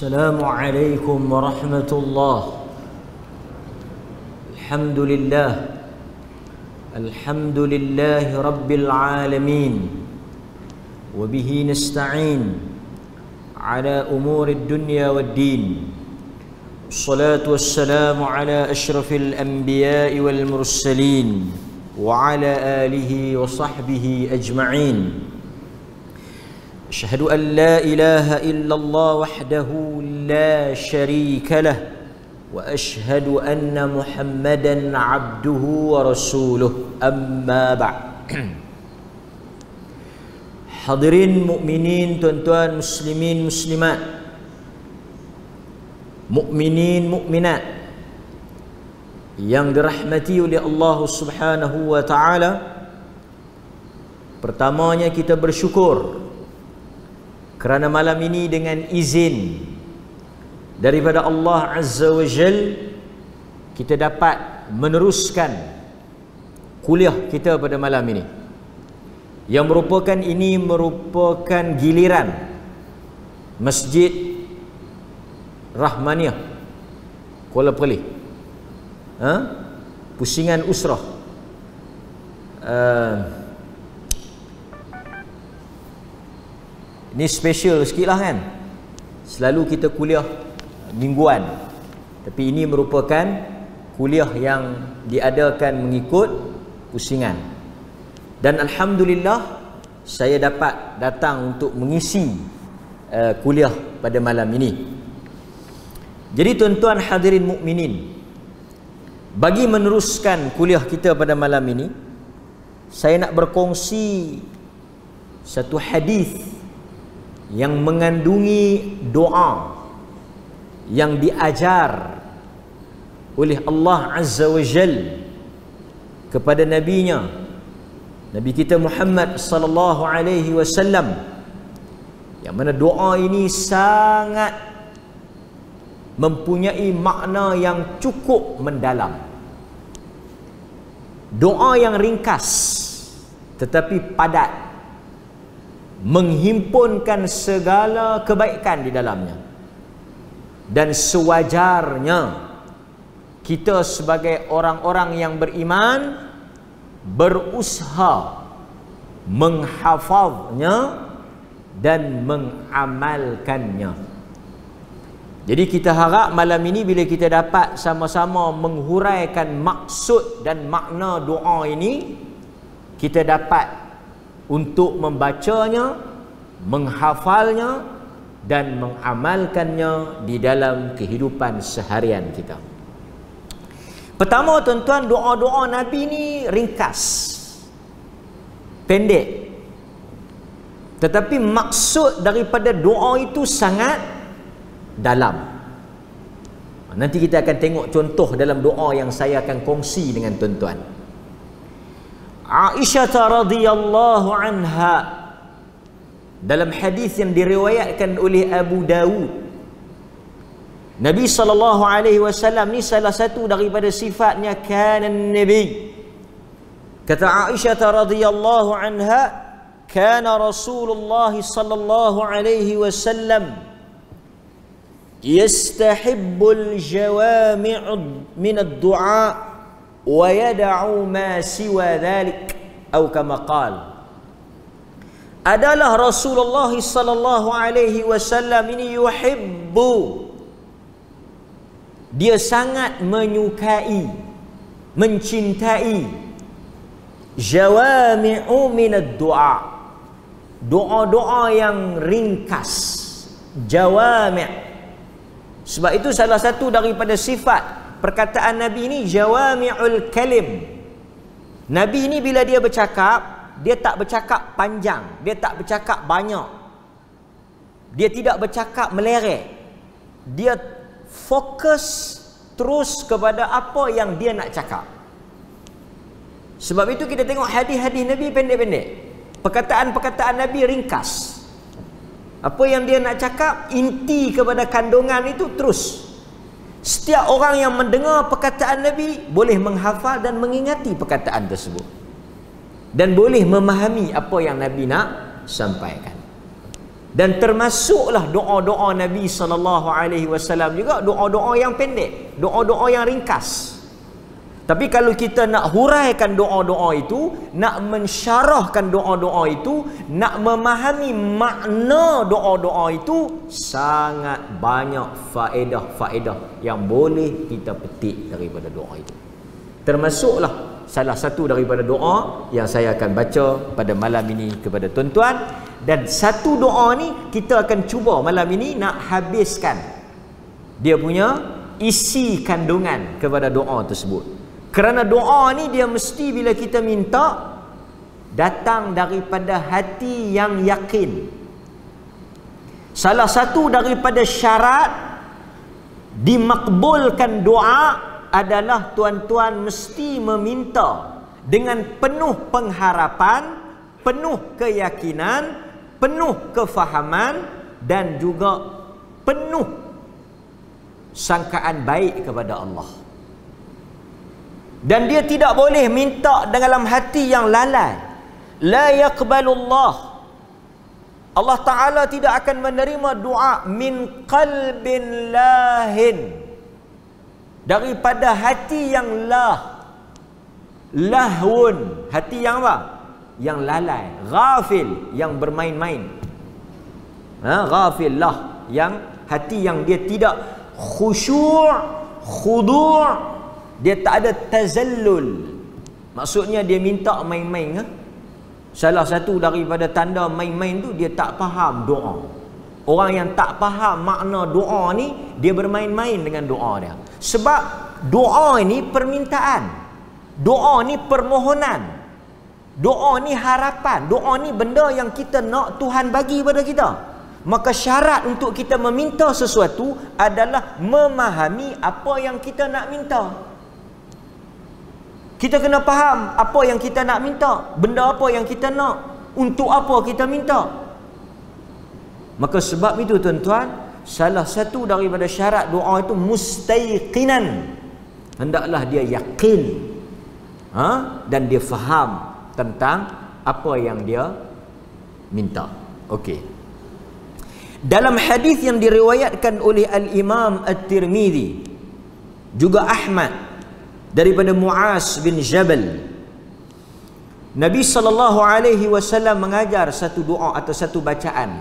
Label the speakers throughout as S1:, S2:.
S1: السلام عليكم ورحمة الله. الحمد لله رب العالمين، وبه نستعين على أمور الدنيا والدين. الصلاة والسلام على أشرف الأنبياء والمرسلين وعلى آله وصحبه أجمعين. أشهد أن لا إله إلا الله وحده لا شريك له، وأشهد أن محمدا عبده ورسوله. أما بعد. Hadirin mukminin, tuan-tuan muslimin muslimat, mukminin mukminat yang dirahmati oleh Allah Subhanahu wa taala. Pertamanya kita bersyukur kerana malam ini dengan izin daripada Allah Azza wa Jal kita dapat meneruskan kuliah kita pada malam ini, yang merupakan giliran Masjid Rahmaniah Kuala Perlis, Pusingan Usrah. Ini special sikit lah kan. Selalu kita kuliah mingguan, tapi ini merupakan kuliah yang diadakan mengikut pusingan. Dan Alhamdulillah saya dapat datang untuk mengisi kuliah pada malam ini. Jadi tuan-tuan hadirin mukminin, bagi meneruskan kuliah kita pada malam ini, saya nak berkongsi satu hadis yang mengandungi doa yang diajar oleh Allah Azza wa Jal kepada nabinya, Nabi kita Muhammad sallallahu alaihi wasallam, yang mana doa ini sangat mempunyai makna yang cukup mendalam. Doa yang ringkas tetapi padat, menghimpunkan segala kebaikan di dalamnya. Dan sewajarnya kita sebagai orang-orang yang beriman berusaha menghafaznya dan mengamalkannya. Jadi kita harap malam ini bila kita dapat sama-sama menghuraikan maksud dan makna doa ini, kita dapat untuk membacanya, menghafalnya dan mengamalkannya di dalam kehidupan seharian kita. Pertama tuan-tuan, doa-doa Nabi ni ringkas, pendek, tetapi maksud daripada doa itu sangat dalam. Nanti kita akan tengok contoh dalam doa yang saya akan kongsi dengan tuan-tuan. Aisyah radhiyallahu anha, dalam hadis yang diriwayatkan oleh Abu Dawud, Nabi sallallahu alaihi wasallam ni salah satu daripada sifatnya, kana nabi, kata Aisyah radhiyallahu anha, kana Rasulullah sallallahu alaihi wasallam yastahibbul jawami' min ad-du'a wa yad'u ma siwa dhalik, atau kama qala, adalah Rasulullah sallallahu alaihi wasallam ini yuhibbu, dia sangat menyukai, mencintai jawami'u min ad-du'a, doa-doa yang ringkas, jawami'. Sebab itu salah satu daripada sifat perkataan Nabi ini jawami'ul kalim. Nabi ini bila dia bercakap, dia tak bercakap panjang, dia tak bercakap banyak, dia tidak bercakap meleret, dia fokus terus kepada apa yang dia nak cakap. Sebab itu kita tengok hadis-hadis Nabi pendek-pendek, perkataan-perkataan Nabi ringkas. Apa yang dia nak cakap, inti kepada kandungan itu terus. Setiap orang yang mendengar perkataan Nabi boleh menghafal dan mengingati perkataan tersebut, dan boleh memahami apa yang Nabi nak sampaikan. Dan termasuklah doa-doa Nabi SAW juga doa-doa yang pendek, doa-doa yang ringkas. Tapi kalau kita nak huraikan doa-doa itu, nak mensyarahkan doa-doa itu, nak memahami makna doa-doa itu, sangat banyak faedah-faedah yang boleh kita petik daripada doa itu. Termasuklah salah satu daripada doa yang saya akan baca pada malam ini kepada tuan-tuan. Dan satu doa ni kita akan cuba malam ini nak habiskan dia punya isi kandungan kepada doa tersebut. Kerana doa ni dia mesti bila kita minta datang daripada hati yang yakin. Salah satu daripada syarat dimakbulkan doa adalah tuan-tuan mesti meminta dengan penuh pengharapan, penuh keyakinan, penuh kefahaman dan juga penuh sangkaan baik kepada Allah. Dan dia tidak boleh minta dalam hati yang lalai. La yaqbalullah, Allah Ta'ala tidak akan menerima doa min qalbin lahin, daripada hati yang lahun, hati yang apa? Yang lalai, ghafil, yang bermain-main. Ghafil lah, yang hati yang dia tidak khusyuk, khudu', dia tak ada tazallul. Maksudnya dia minta main-main. Salah satu daripada tanda main-main tu, dia tak faham doa. Orang yang tak faham makna doa ni, dia bermain-main dengan doa dia. Sebab doa ini permintaan, doa ni permohonan, doa ni harapan, doa ni benda yang kita nak Tuhan bagi pada kita. Maka syarat untuk kita meminta sesuatu adalah memahami apa yang kita nak minta. Kita kena faham apa yang kita nak minta, benda apa yang kita nak, untuk apa kita minta. Maka sebab itu tuan-tuan, salah satu daripada syarat doa itu mustaiqinan. Hendaklah dia yakin, dan dia faham tentang apa yang dia minta. Okey. Dalam hadis yang diriwayatkan oleh Al-Imam At-Tirmidzi juga Ahmad daripada Muaz bin Jabal, Nabi SAW mengajar satu doa atau satu bacaan,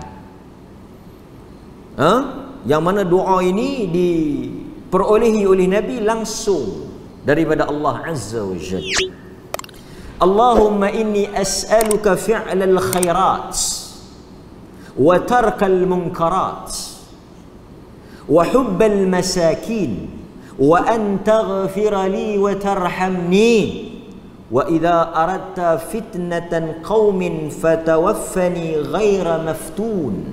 S1: yang mana doa ini diperolehi oleh Nabi langsung daripada Allah Azza wa Jalla. Allahumma inni as'aluka fi'lal khairat wa tarkal munkarat wa hubbal masakin wa an taghfira li wa tarhamni wa idza aradta fitnatan qaumin fatawaffani ghaira maftun.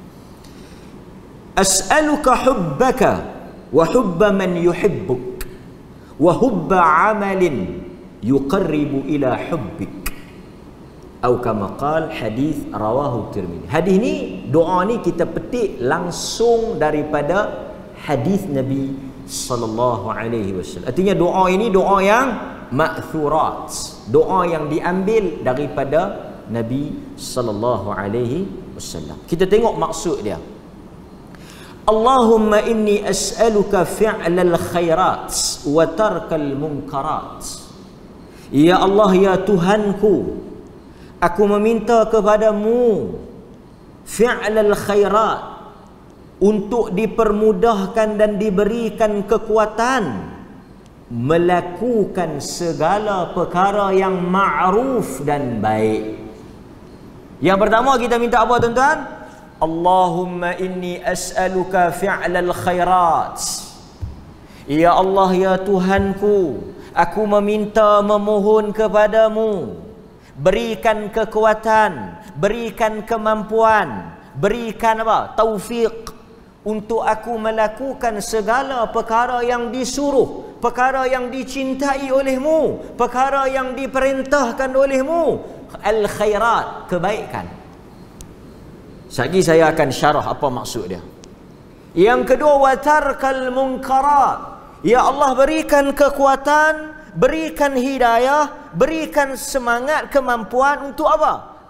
S1: As'aluka hubbaka wa hubba man yuhibbuk wa hubba amalin yuqarribu ila hubbik, atau kama qala, hadis rawahu Tirmidzi. Hadis ni, doa ni kita petik langsung daripada hadis Nabi sallallahu alaihi wasallam. Artinya doa ini doa yang ma'thurat, doa yang diambil daripada Nabi sallallahu alaihi wasallam. Kita tengok maksud dia. Allahumma inni as'aluka fi'lal khairat wa tarkal munkarat. Ya Allah, ya Tuhanku, aku meminta kepadamu fi'lal khairat, untuk dipermudahkan dan diberikan kekuatan melakukan segala perkara yang ma'ruf dan baik. Yang pertama kita minta apa tuan-tuan? Allahumma inni as'aluka fi'lal khairat. Ya Allah, ya Tuhanku, aku meminta, memohon kepadamu, berikan kekuatan, berikan kemampuan, berikan apa? Taufik, untuk aku melakukan segala perkara yang disuruh, perkara yang dicintai olehmu, perkara yang diperintahkan olehmu. Al-khairat, kebaikan. Sekejap saya akan syarah apa maksud dia. Yang kedua, wa tarkal munkarat. Ya Allah, berikan kekuatan, berikan hidayah, berikan semangat, kemampuan untuk apa?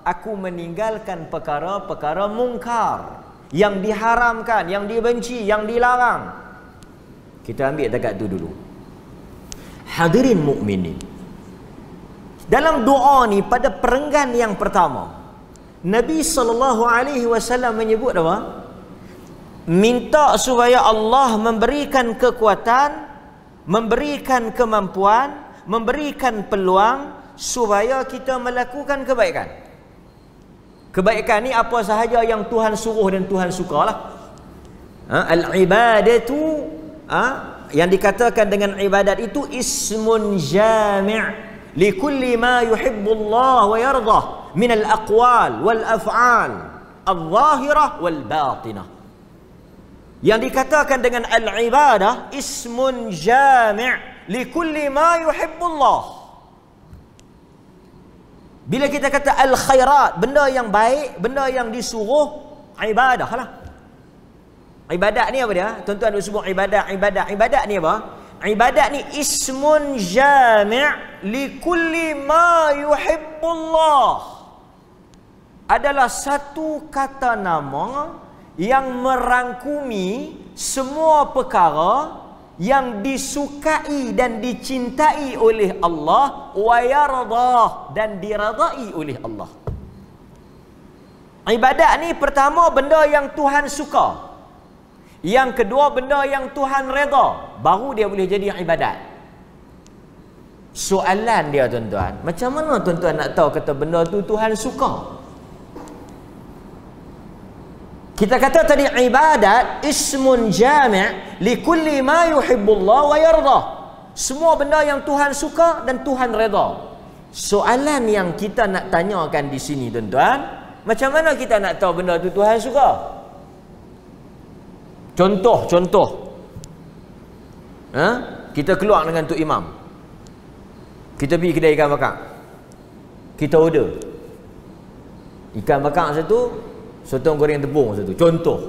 S1: aku meninggalkan perkara-perkara mungkar yang diharamkan, yang dibenci, yang dilarang. Kita ambil dekat tu dulu. Hadirin mukminin, dalam doa ni pada perenggan yang pertama, Nabi SAW menyebut apa? Minta supaya Allah memberikan kekuatan, memberikan kemampuan, memberikan peluang supaya kita melakukan kebaikan. Kebaikan ni apa sahaja yang Tuhan suruh dan Tuhan sukalah. Al-ibadatu, yang dikatakan dengan ibadat itu ismun jami' li kulli ma yuhibbullah wa yardah min al-aqwal wal af'al al-zahirah wal batinah. Yang dikatakan dengan al-ibadah ismun jami' li kulli ma yuhibbullah. Bila kita kata al-khairat, benda yang baik, benda yang disuruh, ibadah lah. Ibadat ni apa dia? Tuan-tuan duk sebut ibadat. Ibadat ni apa? Ibadat ni ismun jami' li kulli ma yuhibbullah. Adalah satu kata nama yang merangkumi semua perkara yang disukai dan dicintai oleh Allah, wa yardah, dan diradai oleh Allah. Ibadat ni pertama benda yang Tuhan suka. Yang kedua benda yang Tuhan reda, baru dia boleh jadi ibadat. Soalan dia tuan-tuan, macam mana tuan-tuan nak tahu kata benda tu Tuhan suka? Kita kata tadi ibadat ismun jami' li kulli ma yuhibbullah wa yardah. Semua benda yang Tuhan suka dan Tuhan reda. Soalan yang kita nak tanyakan di sini tuan-tuan, macam mana kita nak tahu benda tu Tuhan suka? Contoh. Kita keluar dengan Tok Imam. Kita pergi kedai ikan bakar. Kita order ikan bakar satu, sotong goreng tepung satu. Contoh.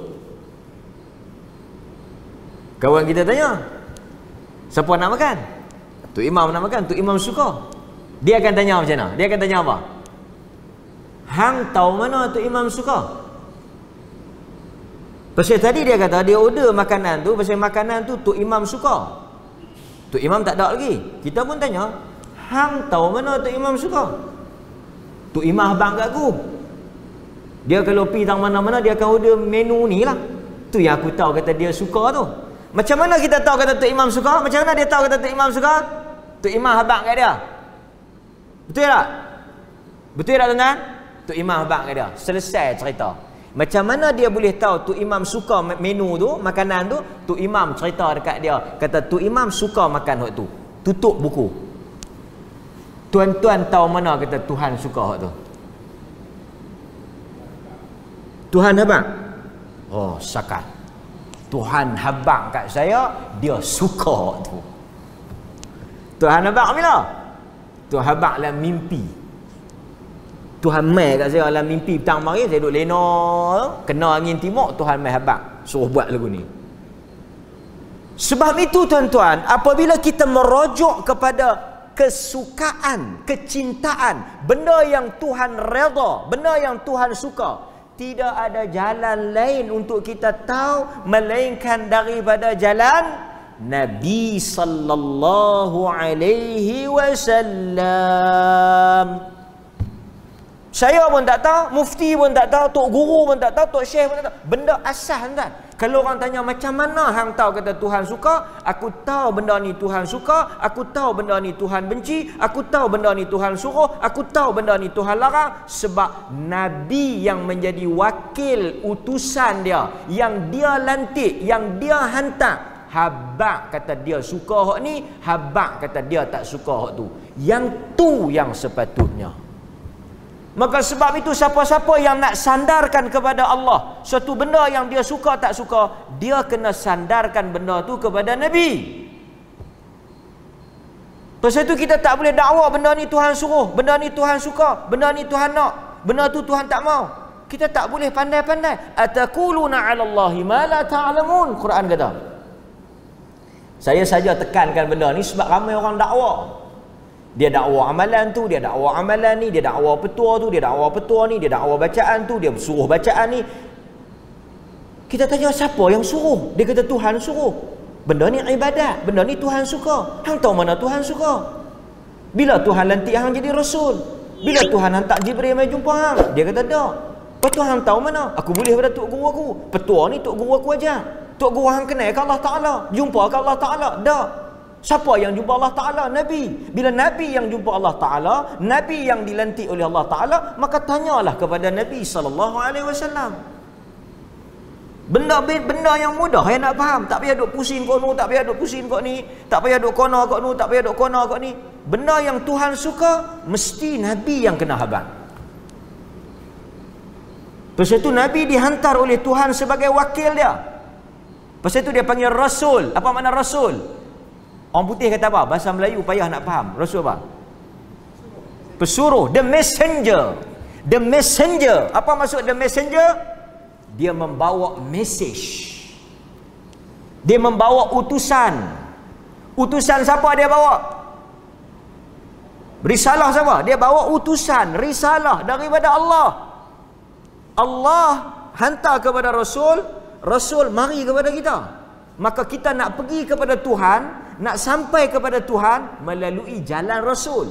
S1: Kawan kita tanya, siapa nak makan? Tok Imam nak makan. Tok Imam suka. Dia akan tanya macam mana? Dia akan tanya apa? Hang tahu mana Tok Imam suka? Pasal tadi dia kata dia order makanan tu, pasal makanan tu Tok Imam suka. Tok Imam tak ada lagi. Kita pun tanya, hang tahu mana Tok Imam suka? Tok Imam abang kat aku. Dia kalau pergi tang mana-mana dia akan order menu ni lah. Tu yang aku tahu kata dia suka tu. Macam mana kita tahu kata Tok Imam suka? Macam mana dia tahu kata Tok Imam suka? Tok Imam habaq kat dia. Betul tak? Betul tak tuan-tuan? Tok Imam habaq kat dia. Selesai cerita. Macam mana dia boleh tahu Tok Imam suka menu tu, makanan tu? Tok Imam cerita dekat dia. Kata Tok Imam suka makan hak tu. Tutup buku. Tuan-tuan tahu mana kata Tuhan suka hak tu? Tuhan habaq. Oh, sakat. Tuhan habaq kat saya, dia suka tu. Tuhan habaq bila? Tuhan habaq dalam mimpi. Tuhan mai kat saya dalam mimpi petang mari, saya duduk lena, kena angin timur, Tuhan mai habaq, suruh buat lagu ni. Sebab itu tuan-tuan, apabila kita merujuk kepada kesukaan, kecintaan, benda yang Tuhan redha, benda yang Tuhan suka, tidak ada jalan lain untuk kita tahu melainkan daripada jalan Nabi sallallahu alaihi wasallam. Saya pun tak tahu, mufti pun tak tahu, tok guru pun tak tahu, tok syekh pun tak tahu. Benda asal tuan. Kalau orang tanya macam mana hang tahu kata Tuhan suka, aku tahu benda ni Tuhan suka, aku tahu benda ni Tuhan benci, aku tahu benda ni Tuhan suruh, aku tahu benda ni Tuhan larang, sebab Nabi yang menjadi wakil utusan dia, yang dia lantik, yang dia hantar, habaq kata dia suka hak ni, habaq kata dia tak suka hak tu. Yang tu yang sepatutnya. Maka sebab itu siapa-siapa yang nak sandarkan kepada Allah suatu benda yang dia suka tak suka, dia kena sandarkan benda tu kepada Nabi. Pasal itu kita tak boleh dakwa benda ni Tuhan suruh, benda ni Tuhan suka, benda ni Tuhan nak, benda tu Tuhan tak mau. Kita tak boleh pandai-pandai. Ataquluna 'ala Allahi ma la ta'lamun. Quran kata. Saya saja tekankan benda ni sebab ramai orang dakwa. Dia dakwa amalan tu, dia dakwa amalan ni, dia dakwa petua tu, dia dakwa petua ni, dia dakwa bacaan tu, dia suruh bacaan ni. Kita tanya siapa yang suruh? Dia kata Tuhan suruh. Benda ni ibadat, benda ni Tuhan suka. Hang tahu mana Tuhan suka? Bila Tuhan lantik hang jadi rasul? Bila Tuhan hantar Jibril mai jumpa hang? Dia kata tak. Lepas tu hang tahu mana? Aku boleh pada tok guru aku. Petua ni tok guru aku ajar. Tok guru hang kenal ke Allah Taala? Jumpa ke Allah Taala? Tak. Siapa yang jumpa Allah Ta'ala? Nabi. Bila Nabi yang jumpa Allah Ta'ala, Nabi yang dilantik oleh Allah Ta'ala, maka tanyalah kepada Nabi SAW. Benda yang mudah yang nak faham. Tak payah duk pusing kau ni, tak payah duk pusing kau ni, tak payah duk kono kau ni, tak payah duk kono kau ni. Benda yang Tuhan suka, mesti Nabi yang kena habang. Lepas itu Nabi dihantar oleh Tuhan sebagai wakil dia. Lepas itu dia panggil Rasul. Apa makna Rasul? Orang putih kata apa? Bahasa Melayu payah nak faham. Rasul apa? Pesuruh. The messenger. The messenger. Apa maksud the messenger? Dia membawa message. Dia membawa utusan. Utusan siapa dia bawa? Risalah siapa? Dia bawa utusan, risalah daripada Allah. Allah hantar kepada Rasul, Rasul mari kepada kita. Maka kita nak pergi kepada Tuhan, nak sampai kepada Tuhan melalui jalan Rasul.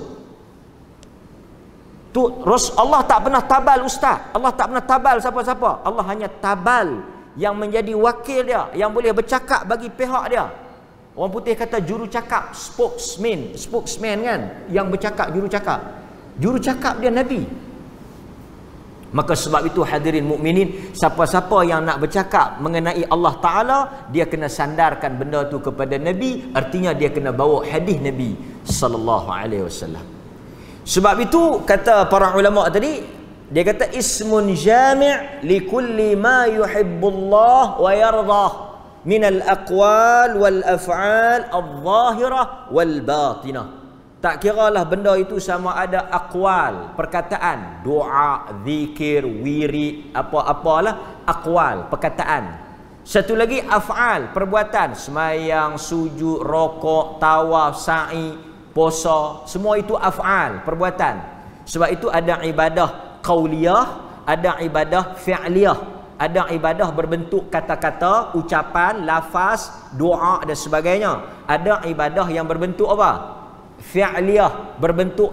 S1: Allah tak pernah tabal ustaz. Allah tak pernah tabal siapa-siapa. Allah hanya tabal yang menjadi wakil dia, yang boleh bercakap bagi pihak dia. Orang putih kata juru cakap, spokesman kan, yang bercakap, juru cakap. Juru cakap dia Nabi. Maka sebab itu hadirin mukminin, siapa-siapa yang nak bercakap mengenai Allah Ta'ala, dia kena sandarkan benda tu kepada Nabi. Artinya dia kena bawa hadis Nabi sallallahu alaihi wasallam. Sebab itu kata para ulama tadi, dia kata ismun jami' li kulli ma yuhibbullah wa yardah min al-aqwal wal af'al al-zahirah wal batinah. Tak kiralah benda itu sama ada aqwal, perkataan, doa, zikir, wirid, apa-apalah, aqwal, perkataan. Satu lagi af'al, perbuatan, semayang, sujud, rokok, tawaf, sa'i, puasa, semua itu af'al, perbuatan. Sebab itu ada ibadah qauliyah, ada ibadah fi'liyah, ada ibadah berbentuk kata-kata, ucapan, lafaz, doa dan sebagainya. Ada ibadah yang berbentuk apa? Fi'liyah, berbentuk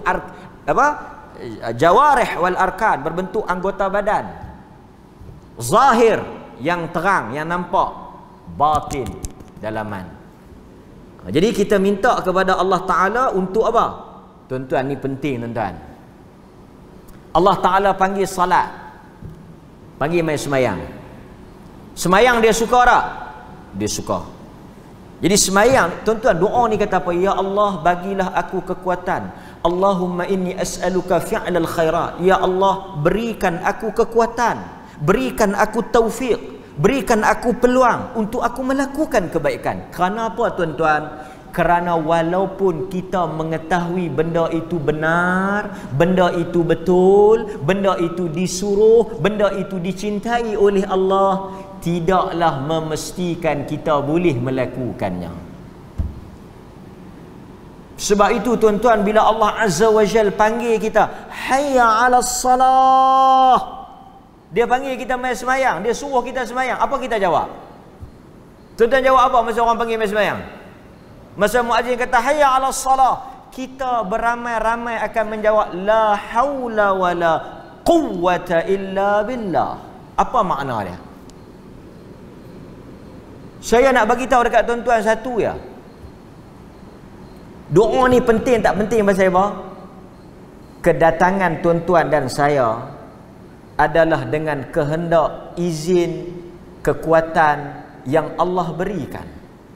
S1: jawarih wal arkan, berbentuk anggota badan. Zahir, yang terang, yang nampak. Batin, dalaman. Jadi kita minta kepada Allah Ta'ala untuk apa? Tuan-tuan, ni penting tuan-tuan. Allah Ta'ala panggil salat, panggil main semayang. Semayang dia suka tak? Dia suka. Jadi semayang, tuan-tuan, doa ni kata apa? Ya Allah, bagilah aku kekuatan. Allahumma inni as'aluka fi'lal khairat. Ya Allah, berikan aku kekuatan, berikan aku taufik, berikan aku peluang untuk aku melakukan kebaikan. Kerana apa tuan-tuan? Kerana walaupun kita mengetahui benda itu benar, benda itu betul, benda itu disuruh, benda itu dicintai oleh Allah, tidaklah memastikan kita boleh melakukannya. Sebab itu tuan-tuan, bila Allah Azza wa Jal panggil kita, hayya 'alas salah, dia panggil kita mai semayang, dia suruh kita semayang, apa kita jawab? Tuan-tuan jawab apa masa orang panggil mai semayang? Masa muazzin kata hayya 'alas salah, kita beramai-ramai akan menjawab la haula wala quwwata illa billah. Apa makna dia? Saya nak bagi tahu dekat tuan-tuan satu ya. Doa ni penting tak penting pasal apa? Kedatangan tuan-tuan dan saya adalah dengan kehendak, izin, kekuatan yang Allah berikan.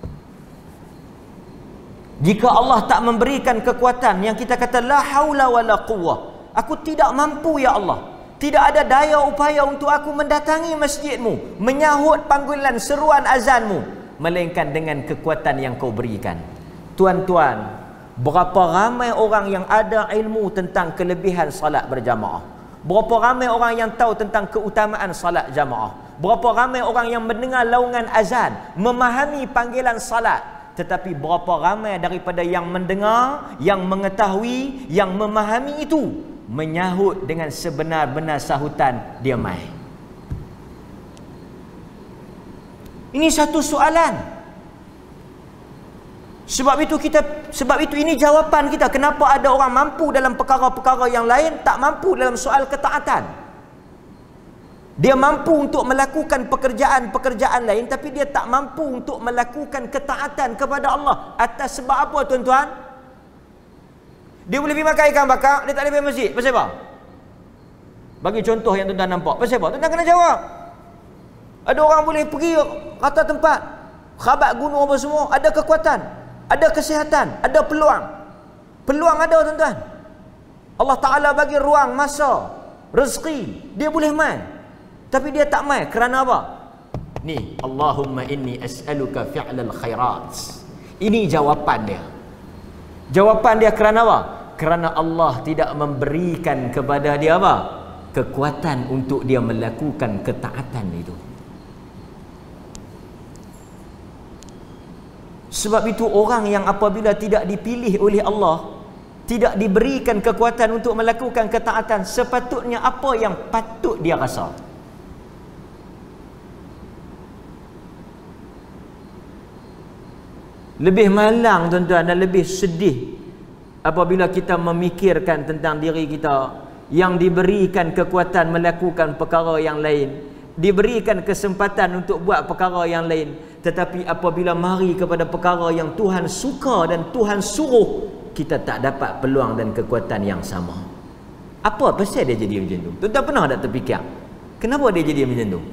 S1: Jika Allah tak memberikan kekuatan yang kita kata la haula wala quwwah, aku tidak mampu ya Allah, tidak ada daya upaya untuk aku mendatangi masjidmu, menyahut panggilan seruan azanmu, melainkan dengan kekuatan yang kau berikan. Tuan-tuan, berapa ramai orang yang ada ilmu tentang kelebihan salat berjamaah, berapa ramai orang yang tahu tentang keutamaan salat jamaah, berapa ramai orang yang mendengar laungan azan, memahami panggilan salat, tetapi berapa ramai daripada yang mendengar, yang mengetahui, yang memahami itu menyahut dengan sebenar-benar sahutan dia mai. Ini satu soalan. Sebab itu ini jawapan kita. Kenapa ada orang mampu dalam perkara-perkara yang lain, tak mampu dalam soal ketaatan. Dia mampu untuk melakukan pekerjaan-pekerjaan lain, tapi dia tak mampu untuk melakukan ketaatan kepada Allah. Atas sebab apa, tuan-tuan? Dia boleh pergi makan ikan bakar, dia tak boleh pergi masjid. Pasal apa? Bagi contoh yang tuan-tuan nampak. Pasal apa? Tuan-tuan kena jawab. Ada orang boleh pergi rata tempat, khabat gunung apa semua, ada kekuatan, ada kesihatan, ada peluang. Peluang ada, tuan-tuan. Allah Ta'ala bagi ruang, masa, rezeki, dia boleh mai. Tapi dia tak mai kerana apa? Ni, Allahumma inni as'aluka fi'lal khairat. Ini jawapan dia. Jawapan dia kerana apa? Kerana Allah tidak memberikan kepada dia apa? Kekuatan untuk dia melakukan ketaatan itu. Sebab itu orang yang apabila tidak dipilih oleh Allah, tidak diberikan kekuatan untuk melakukan ketaatan, sepatutnya apa yang patut dia rasa? Lebih malang, tuan-tuan, dan lebih sedih apabila kita memikirkan tentang diri kita yang diberikan kekuatan melakukan perkara yang lain, diberikan kesempatan untuk buat perkara yang lain, tetapi apabila mari kepada perkara yang Tuhan suka dan Tuhan suruh, kita tak dapat peluang dan kekuatan yang sama. Apa pasal dia jadi macam tu? Tuan-tuan pernah tak terfikir kenapa dia jadi macam tu?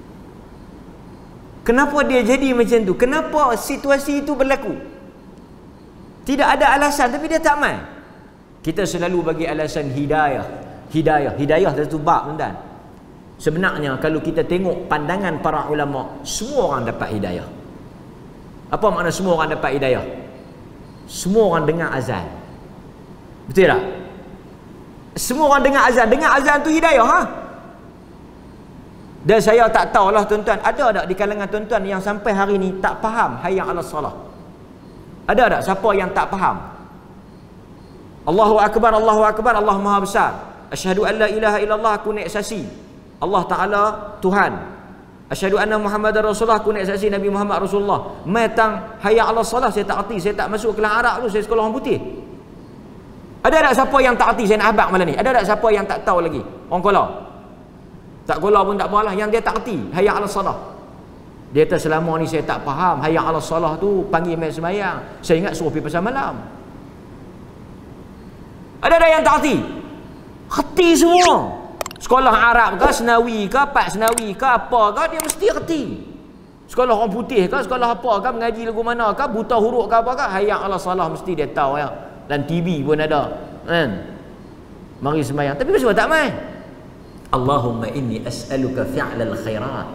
S1: Kenapa dia jadi macam tu? Kenapa situasi itu berlaku? Tidak ada alasan, tapi dia tak mai. Kita selalu bagi alasan hidayah. Hidayah satu bab, tuan-tuan. Sebenarnya kalau kita tengok pandangan para ulama, semua orang dapat hidayah. Apa makna semua orang dapat hidayah? Semua orang dengar azan. Betul tak? Semua orang dengar azan. Dengar azan tu hidayah, ha? Dan saya tak tahulah, tuan-tuan, ada tak di kalangan tuan-tuan yang sampai hari ni tak faham hayya 'alas salah? Ada tak siapa yang tak faham? Allahu akbar, Allahu akbar, Allah Maha Besar. Asyhadu an la ilaha illallah, aku naik saksi Allah Ta'ala Tuhan. Asyhadu anna Muhammadar Rasulullah, aku naik saksi Nabi Muhammad Rasulullah. Metang hayya 'alas salah saya tak erti, saya tak masuk kelas Arab tu, saya sekolah orang putih. Ada tak siapa yang tak erti? Saya nak abang malam ni. Ada tak siapa yang tak tahu lagi? Orang Kuala? Tak Kuala pun tak apalah, yang dia tak erti hayya 'alas salah. Dia kata selama ni saya tak faham hayya 'alas salah tu panggil mai sembahyang. Saya ingat suruh pergi pasar malam. Ada yang tak erti? Erti semua. Sekolah Arab ke, Senawi ke, Pak Senawi ke, apa ke, dia mesti erti. Sekolah orang putih ke, sekolah apa ke, mengaji lagu mana ke, buta huruf ke apa ke, hayya 'alas salah mesti dia tahu ya. Dan TV pun ada. Kan? Mari sembahyang. Tapi kenapa tak mai? Allahumma inni as'aluka fi'lal khairat.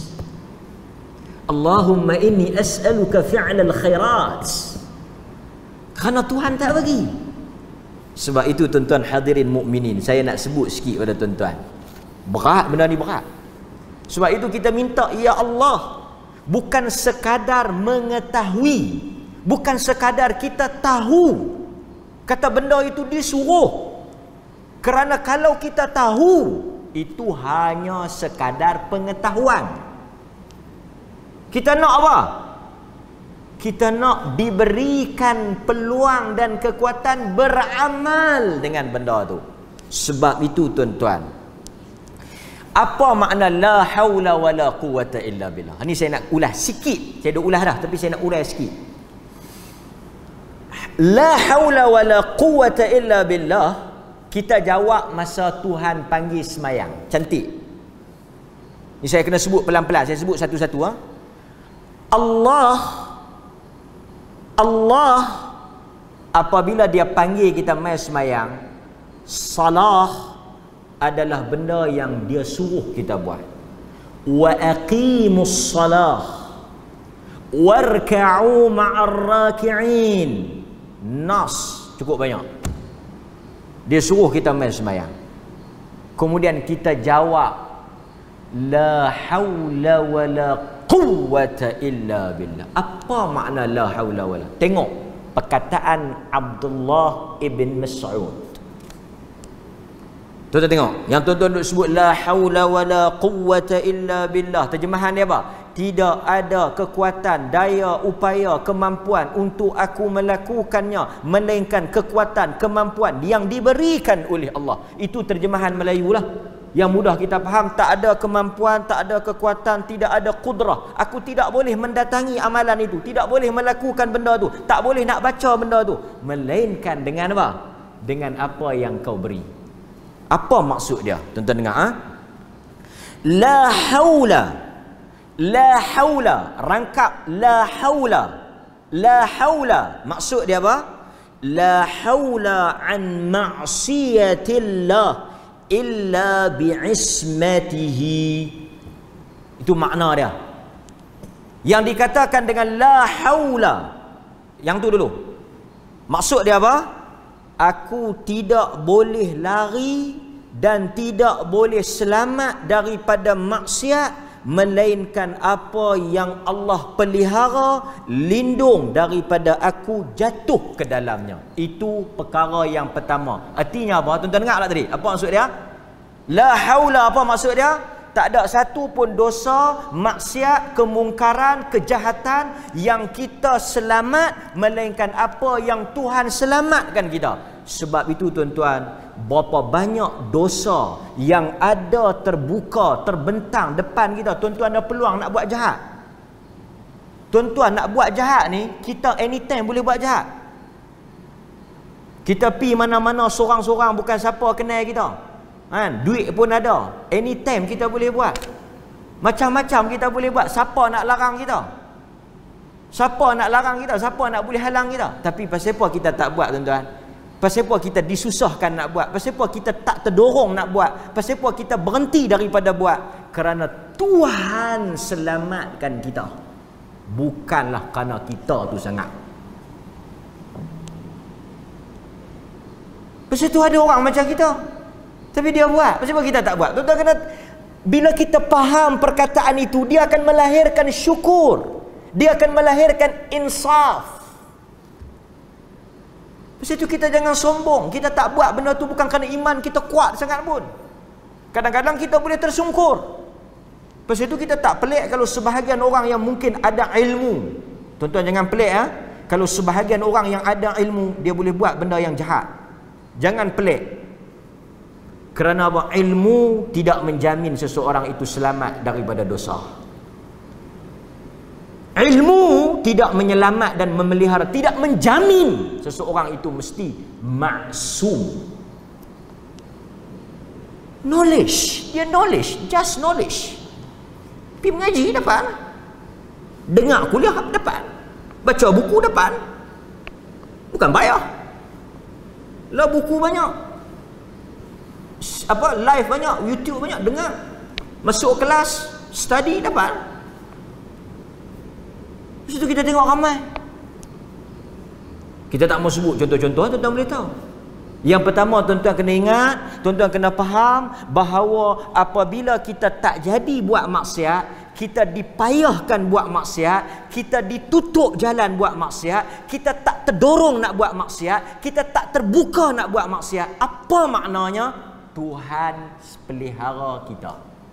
S1: Allahumma inni as'aluka fi'lal khairat. Kerana Tuhan tak bagi. Sebab itu, tuan-tuan hadirin mukminin, saya nak sebut sikit pada tuan-tuan. Berat, benda ni berat. Sebab itu kita minta, ya Allah, bukan sekadar mengetahui, bukan sekadar kita tahu, kata benda itu disuruh. Kerana kalau kita tahu, itu hanya sekadar pengetahuan. Kita nak apa? Kita nak diberikan peluang dan kekuatan beramal dengan benda tu. Sebab itu, tuan-tuan, apa makna la haula wala quwata illa billah? Ini saya nak ulas sikit. Saya dah ulas dah, tapi saya nak ulas sikit. La haula wala quwata illa billah, kita jawab masa Tuhan panggil semayang. Cantik. Ini saya kena sebut pelan-pelan. Saya sebut satu-satu. Ha? Allah apabila dia panggil kita mai semayang, salah adalah benda yang dia suruh kita buat. Wa aqimus salah warka'u ma'ar raki'in. Nas cukup banyak. Dia suruh kita mai semayang. Kemudian kita jawab la haula wala quwwata illa billah. Apa makna la haula wala? Tengok perkataan Abdullah ibn Mas'ud. Tuan-tuan tengok, yang tuan-tuan duk sebut la haula wala quwwata illa billah, terjemahan dia apa? Tidak ada kekuatan, daya, upaya, kemampuan untuk aku melakukannya melainkan kekuatan, kemampuan yang diberikan oleh Allah. Itu terjemahan Melayu lah, yang mudah kita faham. Tak ada kemampuan, tak ada kekuatan, tidak ada kudrah. Aku tidak boleh mendatangi amalan itu, tidak boleh melakukan benda tu, tak boleh nak baca benda tu, melainkan dengan apa? Dengan apa yang kau beri. Apa maksud dia? Tuan-tuan dengar, ha? La haula, la haula, rangkap la haula. La haula maksud dia apa? La haula an ma'siyatillah illa bi'ismatihi. Itu makna dia. Yang dikatakan dengan la haula, yang tu dulu, maksud dia apa? Aku tidak boleh lari dan tidak boleh selamat daripada maksiat melainkan apa yang Allah pelihara, lindung daripada aku jatuh ke dalamnya. Itu perkara yang pertama. Artinya apa? Tuan-tuan dengar tak tadi? Apa maksud dia? La haula, apa maksud dia? Tak ada satu pun dosa, maksiat, kemungkaran, kejahatan yang kita selamat melainkan apa yang Tuhan selamatkan kita. Sebab itu tuan-tuan, berapa banyak dosa yang ada terbuka, terbentang depan kita. Tuan-tuan ada peluang nak buat jahat. Tuan-tuan nak buat jahat ni, kita anytime boleh buat jahat. Kita pi mana-mana sorang-sorang, bukan siapa kenal kita. Duit pun ada, anytime kita boleh buat. Macam-macam kita boleh buat. Siapa nak larang kita? Siapa nak larang kita? Siapa nak boleh halang kita? Tapi pasal apa kita tak buat, tuan-tuan? Pasal apa kita disusahkan nak buat? Pasal apa kita tak terdorong nak buat? Pasal apa kita berhenti daripada buat? Kerana Tuhan selamatkan kita, bukanlah kerana kita tu sangat. Pasal tu ada orang macam kita, tapi dia buat. Pasal apa kita tak buat? Tuan-tuan kena, bila kita faham perkataan itu, dia akan melahirkan syukur, dia akan melahirkan insaf. Pasal itu kita jangan sombong. Kita tak buat benda tu bukan kerana iman kita kuat sangat pun. Kadang-kadang kita boleh tersungkur. Pasal itu kita tak pelik kalau sebahagian orang yang mungkin ada ilmu. Tuan-tuan jangan pelik, ha? Kalau sebahagian orang yang ada ilmu, dia boleh buat benda yang jahat. Jangan pelik. Kerana apa? Ilmu tidak menjamin seseorang itu selamat daripada dosa. Ilmu tidak menyelamat dan memelihara, tidak menjamin seseorang itu mesti maksum. Knowledge, dia knowledge, just knowledge. Pergi mengaji dapat, dengar kuliah dapat, baca buku dapat, bukan bayar. Lah buku banyak, apa live banyak, YouTube banyak, dengar, masuk kelas study dapat. Lepas itu kita tengok ramai. Kita tak mau sebut contoh-contoh, tuan-tuan boleh tahu. Yang pertama, tuan-tuan kena ingat, tuan-tuan kena faham bahawa apabila kita tak jadi buat maksiat, kita dipayahkan buat maksiat, kita ditutup jalan buat maksiat, kita tak terdorong nak buat maksiat, kita tak terbuka nak buat maksiat. Apa maknanya? Tuhan pelihara kita.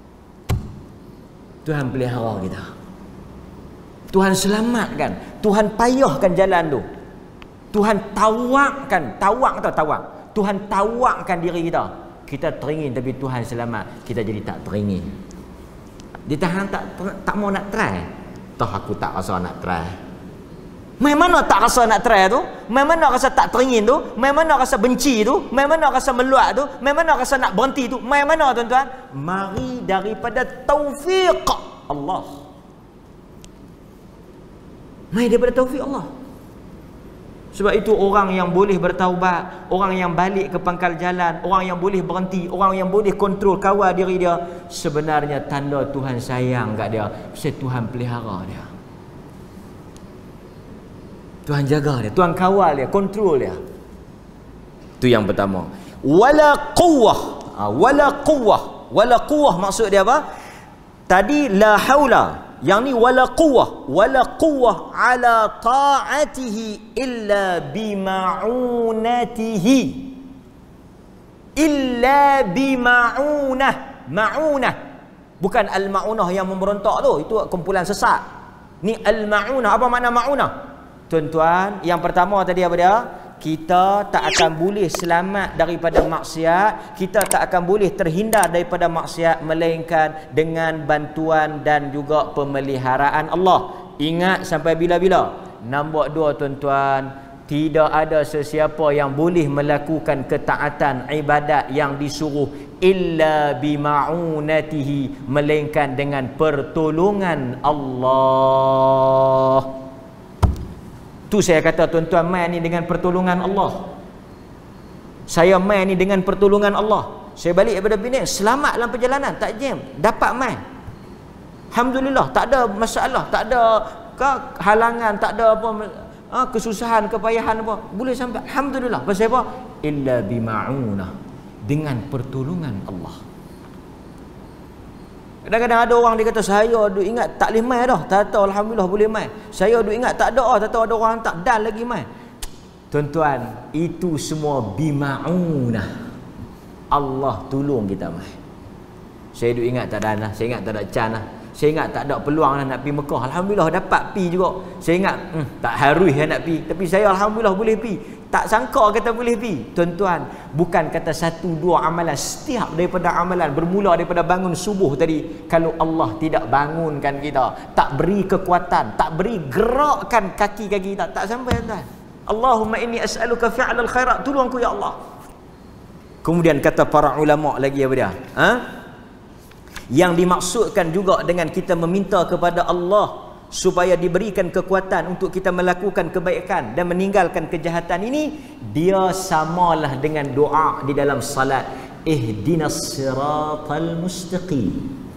S1: Tuhan pelihara kita. Tuhan selamatkan, Tuhan payahkan jalan tu. Tuhan tawakkan, tawak atau tawak. Tuhan tawakkan diri kita. Kita teringin tapi Tuhan selamat, kita jadi tak teringin. Ditahan tak mau nak try. Toh aku tak rasa nak try. Mai mana tak rasa nak try tu? Mai mana rasa tak teringin tu? Mai mana rasa benci tu? Mai mana rasa meluat tu? Mai mana rasa nak berhenti tu? Mai mana, tuan-tuan? Mari daripada taufik Allah. Mai daripada taufik Allah. Sebab itu orang yang boleh bertaubat, orang yang balik ke pangkal jalan, orang yang boleh berhenti, orang yang boleh kontrol kawal diri dia, sebenarnya tanda Tuhan sayang kat dia. Sebab Tuhan pelihara dia, Tuhan jaga dia, Tuhan kawal dia, kontrol dia. Itu yang pertama. Wala quwwah. Wala quwwah. Wala quwwah maksud dia apa? Tadi la haula. Yang ni wala quwwah ala ta'atihi illa bima'unatihi. Illa bima'unah. Ma'unah. Bukan al-ma'unah yang memberontak tu, itu kumpulan sesat. Ni al-ma'unah. Apa makna ma'unah? Tuan-tuan, yang pertama tadi apa dia? Kita tak akan boleh selamat daripada maksiat, kita tak akan boleh terhindar daripada maksiat melainkan dengan bantuan dan juga pemeliharaan Allah. Ingat sampai bila-bila? Nombor 2 tuan-tuan, tidak ada sesiapa yang boleh melakukan ketaatan ibadat yang disuruh illa bima'unatihi, melainkan dengan pertolongan Allah. Tu saya kata tuan-tuan, main ni dengan pertolongan Allah. Saya main ni dengan pertolongan Allah. Saya balik daripada Penang, selamat dalam perjalanan, tak jam, dapat main. Alhamdulillah, tak ada masalah, tak ada halangan, tak ada apa kesusahan, kepayahan apa. Boleh sampai. Alhamdulillah. Pasal apa? Illa bima'unah, dengan pertolongan Allah. Kadang-kadang ada orang dia kata, saya duk ingat tak boleh main dah, tak tahu alhamdulillah boleh main. Saya duk ingat tak ada, tak tahu ada orang hantar dan lagi main. Tuan-tuan, itu semua bima'unah. Allah tolong kita main. Saya duk ingat tak ada lah, saya ingat tak ada can lah, saya ingat tak ada peluang lah nak pergi Mekah. Alhamdulillah dapat pi juga. Saya ingat tak harus nak pi, tapi saya alhamdulillah boleh pi. Tak sangka kata boleh pi. Tuan-tuan, bukan kata 1-2 amalan, setiap daripada amalan bermula daripada bangun subuh tadi, kalau Allah tidak bangunkan kita, tak beri kekuatan, tak beri gerakkan kaki-kaki kita, tak sampai tuan. Allahumma inni as'aluka fi'lal khairat, tolong aku ya Allah. Kemudian kata para ulama lagi apa dia? Yang dimaksudkan juga dengan kita meminta kepada Allah supaya diberikan kekuatan untuk kita melakukan kebaikan dan meninggalkan kejahatan ini, dia samalah dengan doa di dalam salat, ihdinas siratal mustaqim.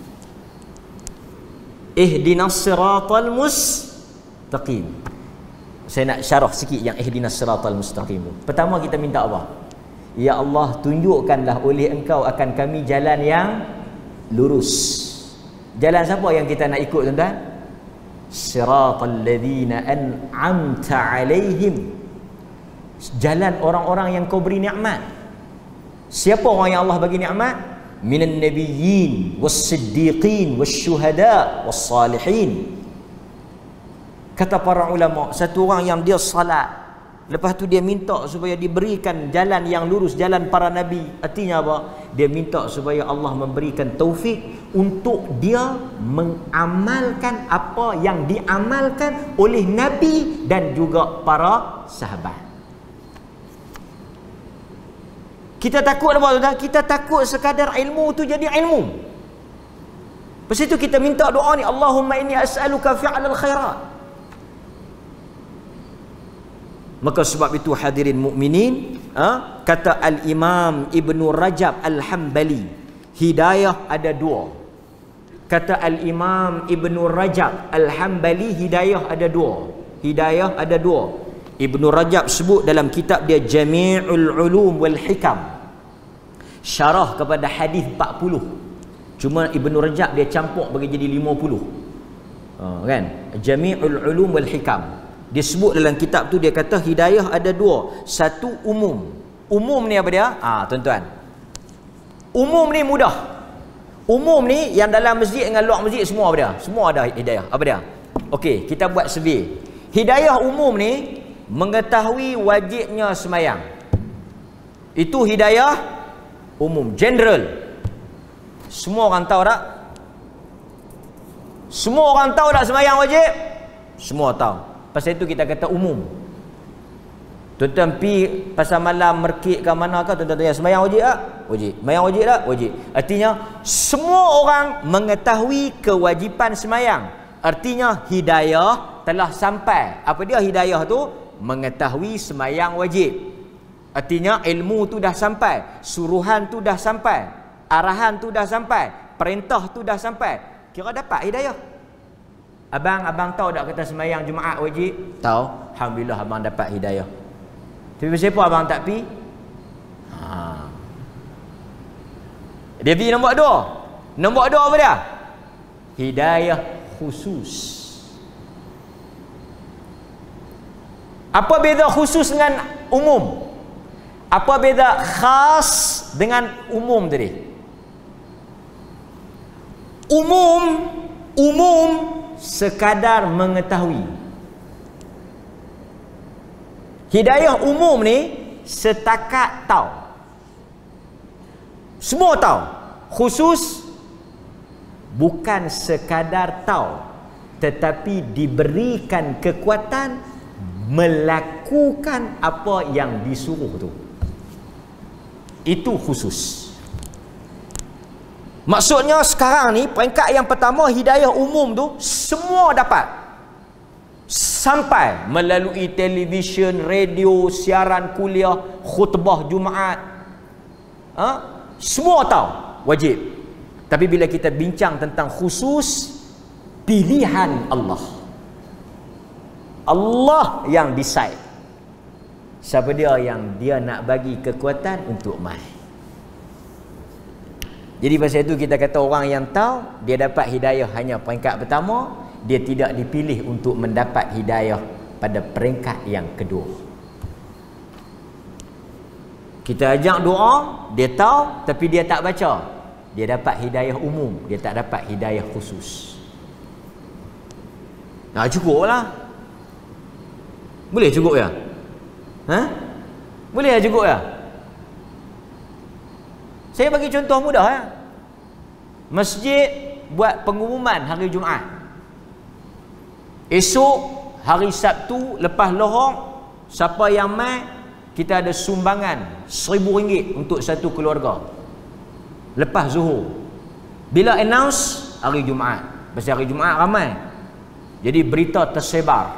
S1: Ihdinas siratal mustaqim. Saya nak syarah sikit yang ihdinas siratal mustaqim. Pertama kita minta apa? Ya Allah, tunjukkanlah oleh Engkau akan kami jalan yang lurus. Jalan siapa yang kita nak ikut tuan-tuan? Siratal ladzina an'amta alaihim. Jalan orang-orang yang kau beri nikmat. Siapa orang yang Allah bagi nikmat? Minan nabiyyin was-siddiqin wasyuhada was-salihin. Kata para ulama, satu orang yang dia salat, lepas tu dia minta supaya diberikan jalan yang lurus, jalan para nabi. Artinya apa? Dia minta supaya Allah memberikan taufik untuk dia mengamalkan apa yang diamalkan oleh nabi dan juga para sahabat. Kita takut apa tuan? Kita takut sekadar ilmu tu jadi ilmu. Lepas itu kita minta doa ni, Allahumma inni as'aluka fi'lal khairat. Maka sebab itu hadirin mukminin, kata Al-Imam Ibnu Rajab Al-Hambali, hidayah ada 2. Kata Al-Imam Ibnu Rajab Al-Hambali, hidayah ada 2. Hidayah ada 2. Ibnu Rajab sebut dalam kitab dia Jami'ul Ulum wal Hikam, syarah kepada hadis 40. Cuma Ibnu Rajab dia campur bagi jadi 50. Kan? Jami'ul Ulum wal Hikam. Dia sebut dalam kitab tu, dia kata hidayah ada 2. Satu umum. Umum ni apa dia? Tuan-tuan, umum ni mudah. Umum ni yang dalam masjid dengan luar masjid semua apa dia? Semua ada hidayah. Apa dia? Okey, kita buat survey. Hidayah umum ni mengetahui wajibnya semayang. Itu hidayah umum, general. Semua orang tahu tak? Semua orang tahu tak semayang wajib? Semua tahu. Pasal itu kita kata umum. Tuan-tuan pi pasal malam merkik ke mana ke, tuan-tuan tanya sembahyang wajib tak? Wajib. Sembahyang wajib tak? Wajib. Artinya semua orang mengetahui kewajipan sembahyang. Artinya hidayah telah sampai. Apa dia hidayah tu? Mengetahui sembahyang wajib. Artinya ilmu tu dah sampai, suruhan tu dah sampai, arahan tu dah sampai, perintah tu dah sampai. Kira dapat hidayah. Abang tahu tak kata sembahyang Jumaat wajib? Tahu. Alhamdulillah abang dapat hidayah. Tapi siapa abang tak pi? Dia pergi nombor 2. Nombor 2 apa dia? Hidayah khusus. Apa beza khusus dengan umum? Apa beza khas dengan umum tadi? Umum sekadar mengetahui. Hidayah umum ni setakat tahu. Semua tahu. Khusus bukan sekadar tahu, tetapi diberikan kekuatan melakukan apa yang disuruh tu. Itu khusus. Maksudnya sekarang ni peringkat yang pertama, hidayah umum tu semua dapat. Sampai melalui televisyen, radio, siaran kuliah, khutbah Jumaat. Semua tahu, wajib. Tapi bila kita bincang tentang khusus, pilihan Allah. Allah yang decide. Siapa dia yang dia nak bagi kekuatan untuk mai. Jadi pasal itu kita kata orang yang tahu, dia dapat hidayah hanya peringkat pertama, dia tidak dipilih untuk mendapat hidayah pada peringkat yang kedua. Kita ajak doa, dia tahu tapi dia tak baca. Dia dapat hidayah umum, dia tak dapat hidayah khusus. Nah, cukup lah. Boleh cukup ya? Boleh ya cukup ya? Saya bagi contoh mudah ya. Masjid buat pengumuman hari Jumaat. Esok hari Sabtu lepas lohong, siapa yang mai, kita ada sumbangan RM1,000 untuk satu keluarga. Lepas zuhur. Bila announce hari Jumaat. Pasal hari Jumaat ramai. Jadi berita tersebar.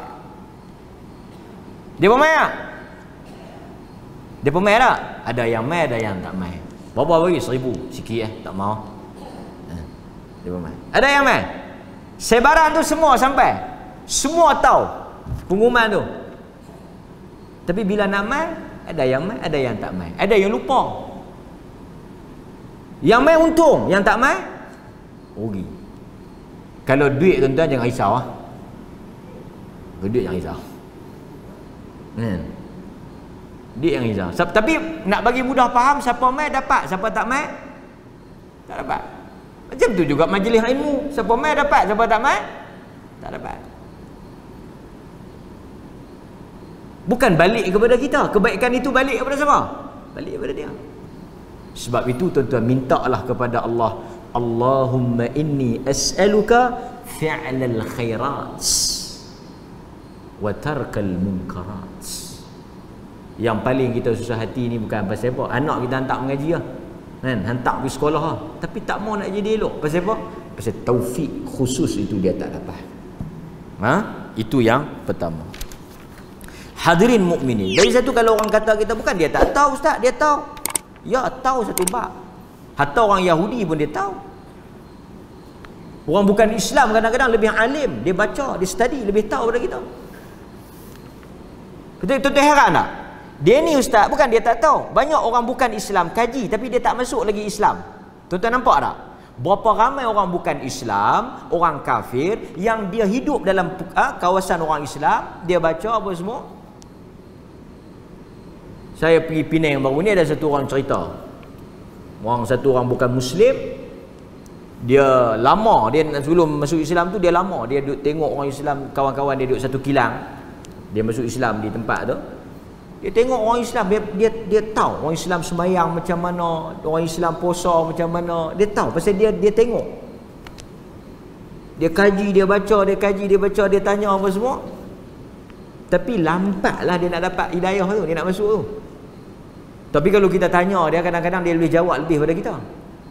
S1: Dia mai tak? Dia mai tak? Ada yang mai, ada yang tak mai. Berapa bagi? RM1,000. Sikit tak mau. Dia mai. Ada yang mai. Sebaran tu semua sampai. Semua tahu pengumuman tu. Tapi bila nak mai, ada yang mai, ada yang tak mai. Ada yang lupa. Yang mai untung, yang tak mai rugi. Kalau duit tuan-tuan jangan risau ah. Duit jangan risau. Duit yang risau. Tapi nak bagi mudah faham, siapa mai dapat, siapa tak mai tak dapat. Macam tu juga majlis ilmu, siapa mai dapat, siapa tak mai tak dapat. Bukan balik kepada kita, kebaikan itu balik kepada siapa? Balik kepada dia. Sebab itu tuan-tuan, mintalah kepada Allah, Allahumma inni as'aluka fi'lal khairat wa tarkal munkarat. Yang paling kita susah hati ni bukan pasal apa, anak kita hantar mengaji lah kan, hantar pergi sekolah lah, tapi tak mau nak jadi elok. Pasal apa? Pasal taufik khusus itu dia tak dapat. Itu yang pertama. Hadirin mukminin, dari satu kalau orang kata kita, bukan dia tak tahu ustaz, dia tahu. Ya, tahu satu bab. Hatta orang Yahudi pun dia tahu. Orang bukan Islam kadang-kadang lebih alim, dia baca, dia study, lebih tahu daripada kita. Betul-betul heran tak? Dia ni ustaz, bukan dia tak tahu. Banyak orang bukan Islam kaji tapi dia tak masuk lagi Islam. Tuan-tuan nampak tak? Berapa ramai orang bukan Islam, orang kafir yang dia hidup dalam kawasan orang Islam, dia baca apa semua. Saya pergi Penang baru ni, ada satu orang cerita. Satu orang bukan Muslim. Dia lama, dia sebelum masuk Islam tu dia lama. Dia duduk tengok orang Islam, kawan-kawan dia duduk satu kilang. Dia masuk Islam di tempat tu. Dia tengok orang Islam, dia tahu orang Islam sembahyang macam mana, orang Islam puasa macam mana. Dia tahu pasal dia tengok. Dia kaji, dia baca, dia kaji, dia baca, dia tanya apa semua. Tapi lambatlah dia nak dapat hidayah tu, dia nak masuk tu. Tapi kalau kita tanya dia, kadang-kadang dia boleh jawab lebih pada kita.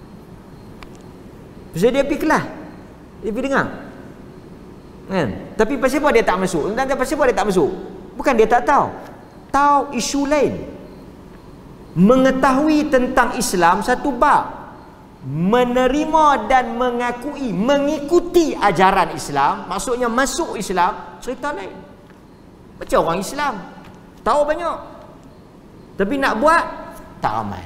S1: Pasal dia pergi kelas, dia pergi dengar kan? Tapi pasal apa dia tak masuk? Pasal apa dia tak masuk? Bukan dia tak tahu, tahu isu lain. Mengetahui tentang Islam satu bab, menerima dan mengakui, mengikuti ajaran Islam, maksudnya masuk Islam, cerita lain. Macam orang Islam tahu banyak, tapi nak buat tak ramai.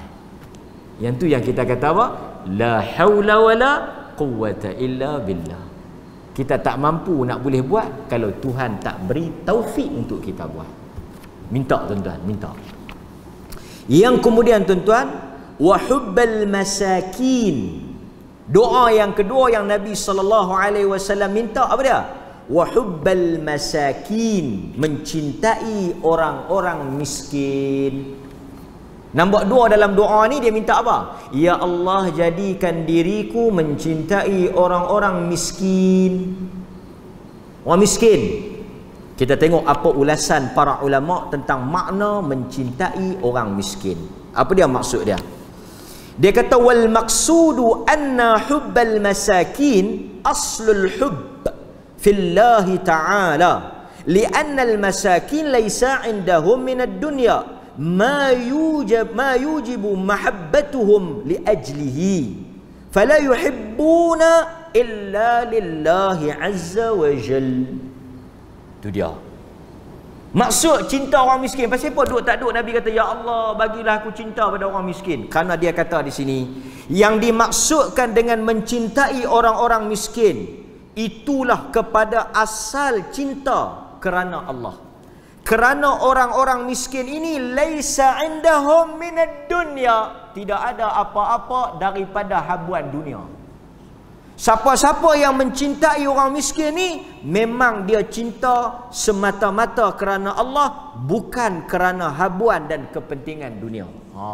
S1: Yang tu yang kita kata apa? La haula wala quwwata illa billah. Kita tak mampu nak boleh buat kalau Tuhan tak beri taufik untuk kita buat. Minta tuan-tuan, minta. Yang kemudian tuan-tuan, wa hubbal masakin. Doa yang kedua yang Nabi SAW minta apa dia? Wa hubbal masakin, mencintai orang-orang miskin. Nombor 2 dalam doa ni dia minta apa? Ya Allah, jadikan diriku mencintai orang-orang miskin. Orang miskin. Kita tengok apa ulasan para ulama tentang makna mencintai orang miskin. Apa dia maksud dia? Dia kata wal maqsudu anna hubbal masakin aslul hubb fillahi ta'ala. Lianna al masakin laysa indahum min ad-dunya ما يوجب محبتهم لأجله فلا يحبون إلا لله عز وجل. Itu dia maksud cinta orang miskin. Pasal apa duk tak duk Nabi kata ya Allah bagilah aku cinta pada orang miskin? Karena dia kata di sini yang dimaksudkan dengan mencintai orang-orang miskin itulah kepada asal cinta kerana Allah. Kerana orang-orang miskin ini laisa indahum minad dunya, tidak ada apa-apa daripada habuan dunia. Siapa-siapa yang mencintai orang miskin ni memang dia cinta semata-mata kerana Allah, bukan kerana habuan dan kepentingan dunia.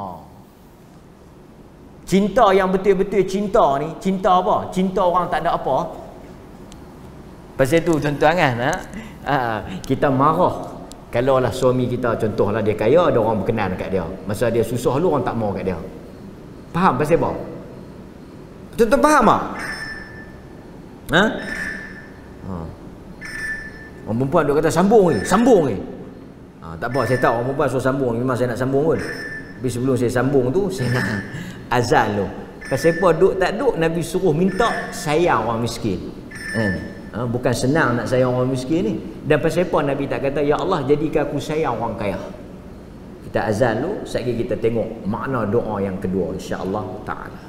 S1: Cinta yang betul-betul cinta ni, cinta apa? Cinta orang tak ada apa. Pasal tu tuan-tuan kan, kita marah kalau lah suami kita, contohlah dia kaya, ada orang berkenan dekat dia. Masa dia susah lu, orang tak mau kat dia. Faham pasal apa? Tuan-tuan faham tak? Orang perempuan duk kata sambung ni, sambung ni. Tak apa, saya tahu orang perempuan suruh sambung, memang saya nak sambung pun. Tapi sebelum saya sambung tu, saya nak azan lu. Pasal apa duk tak duk, Nabi suruh minta sayang orang miskin. Bukan senang nak sayang orang miskin ni. Dan pasal apa Nabi tak kata ya Allah jadikan aku sayang orang kaya? Kita azan dulu, sekejap kita tengok makna doa yang kedua insya-Allah taala.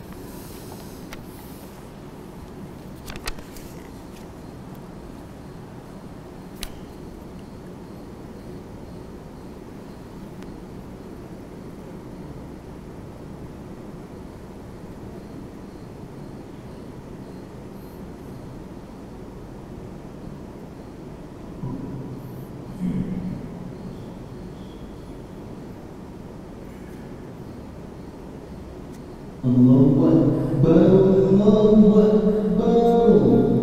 S2: Allahu Akbar, Allahu Akbar,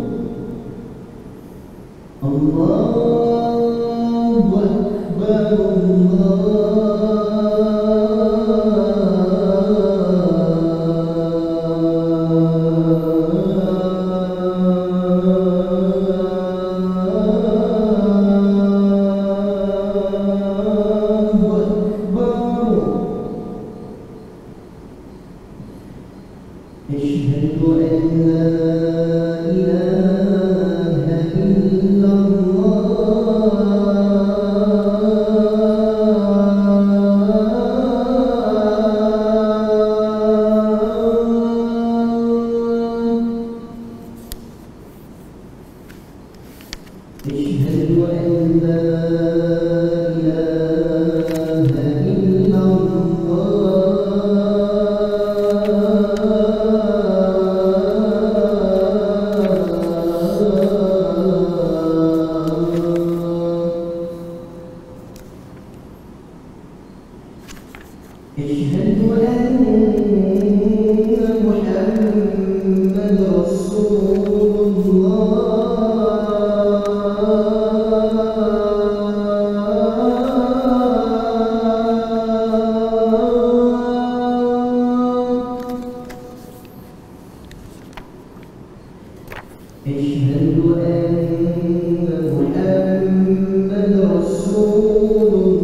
S2: Allahu Akbar, أشهد أن لا إله إلا أشهد أن لا إله إلا أشهد أن محمد رسول أشهد أن محمد رسول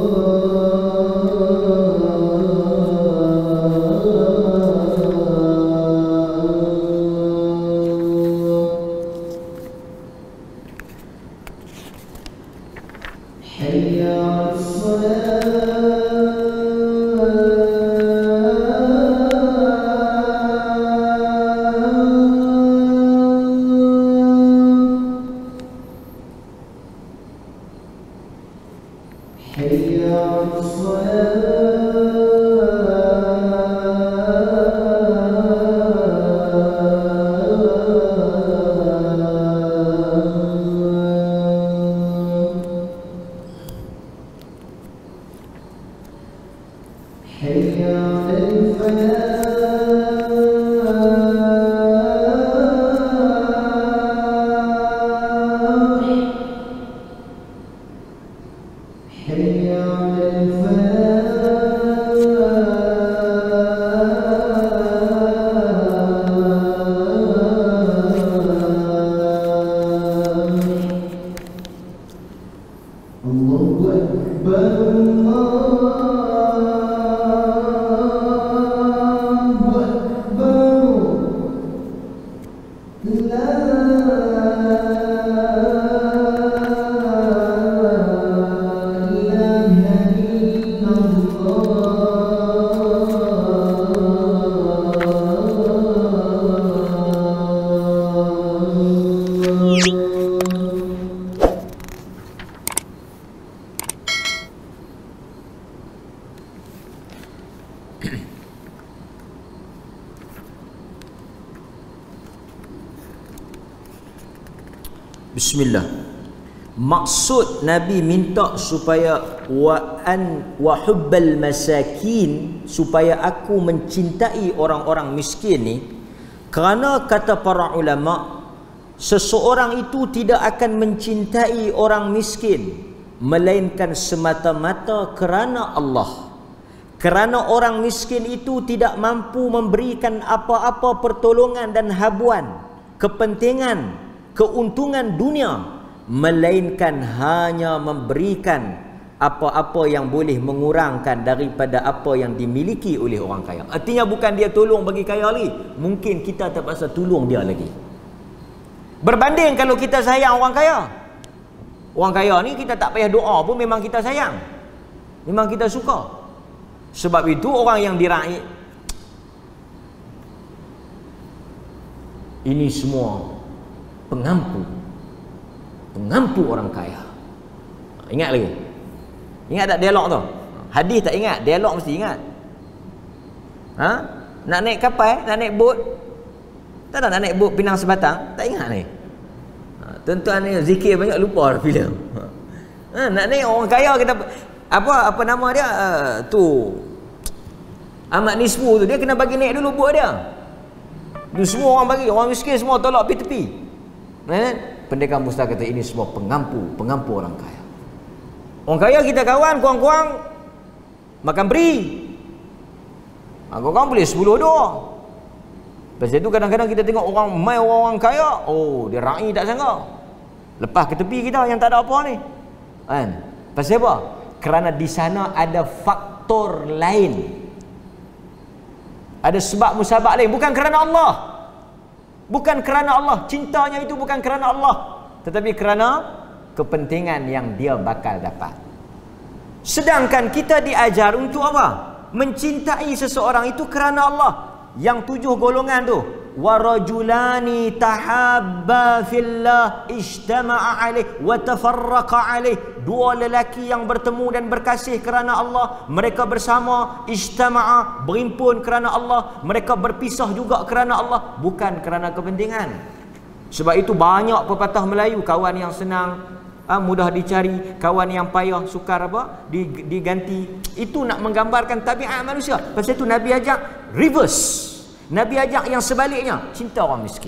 S2: حي على الصلاة
S1: Bismillah. Maksud Nabi minta supaya wa hubbal masakin, supaya aku mencintai orang-orang miskin ni, kerana kata para ulama, seseorang itu tidak akan mencintai orang miskin melainkan semata-mata kerana Allah. Kerana orang miskin itu tidak mampu memberikan apa-apa pertolongan dan habuan, kepentingan, keuntungan dunia, melainkan hanya memberikan apa-apa yang boleh mengurangkan daripada apa yang dimiliki oleh orang kaya. Artinya bukan dia tolong bagi kaya lagi, mungkin kita terpaksa tolong dia lagi. Berbanding kalau kita sayang orang kaya. Orang kaya ni kita tak payah doa pun memang kita sayang, memang kita suka. Sebab itu orang yang diraih, ini semua pengampu orang kaya. Ingat lagi? Ingat tak dialog tu? Hadis tak ingat, dialog mesti ingat. Ha? Nak naik kapal, nak naik bot, tak nak naik bot Pinang Sebatang, tak ingat ni. Tuan-tuan ni zikir banyak lupa filem. Nak naik orang kaya kita apa nama dia tu Ahmad Nisfu tu, dia kena bagi naik dulu bot dia. Dia semua orang bagi, orang miskin semua tolak tepi-tepi. Pendekar Musta kata ini semua pengampu orang kaya. Orang kaya kita kawan, kurang-kurang makan beri. Kurang-kurang boleh 10 doa. Lepas itu kadang-kadang kita tengok orang mai orang kaya, oh dia raih tak sangka. Lepas ke tepi kita yang tak ada apa ni. Kan? Pasal apa? Kerana di sana ada faktor lain. Ada sebab musabab lain, bukan kerana Allah. Bukan kerana Allah, cintanya itu bukan kerana Allah, tetapi kerana kepentingan yang dia bakal dapat. Sedangkan kita diajar untuk apa? Mencintai seseorang itu kerana Allah. Yang 7 golongan tu, warajulani tahabba fillah ijtama'a alaih wa tafarraqa alaih. 2 lelaki yang bertemu dan berkasih kerana Allah, mereka bersama, ijtama'a, berhimpun kerana Allah, mereka berpisah juga kerana Allah, bukan kerana kepentingan. Sebab itu banyak pepatah Melayu, kawan yang senang mudah dicari, kawan yang payah sukar diganti. Itu nak menggambarkan tabiat manusia. Pasal itu Nabi ajak reverse. Nabi ajak yang sebaliknya, cinta orang miskin.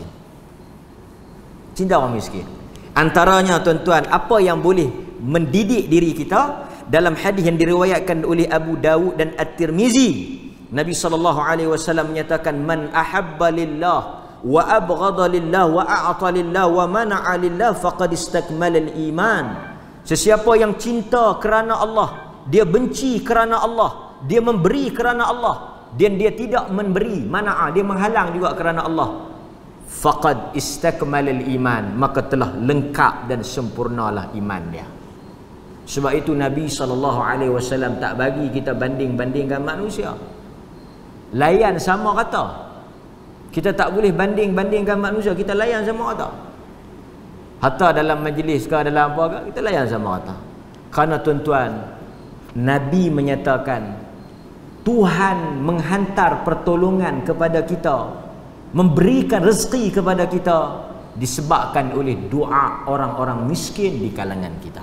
S1: Cinta orang miskin. Antaranya tuan-tuan, apa yang boleh mendidik diri kita, dalam hadis yang diriwayatkan oleh Abu Dawud dan At-Tirmizi, Nabi SAW menyatakan, man ahabba lillah wa abghada lillah wa a'ta lillah wa mana'a lillah faqad istakmala al-iman. Sesiapa yang cinta kerana Allah, dia benci kerana Allah, dia memberi kerana Allah, dan dia tidak memberi, mana'a, dia menghalang juga kerana Allah, faqad istakmala al-iman, maka telah lengkap dan sempurnalah iman dia. Sebab itu Nabi SAW tak bagi kita banding-bandingkan manusia. Layan sama kata. Kita tak boleh banding-bandingkan manusia, kita layan sama kata. Hatta dalam majlis ke, dalam apa ke, kita layan sama kata. Kerana tuan-tuan, Nabi menyatakan Tuhan menghantar pertolongan kepada kita, memberikan rezeki kepada kita, disebabkan oleh doa orang-orang miskin di kalangan kita.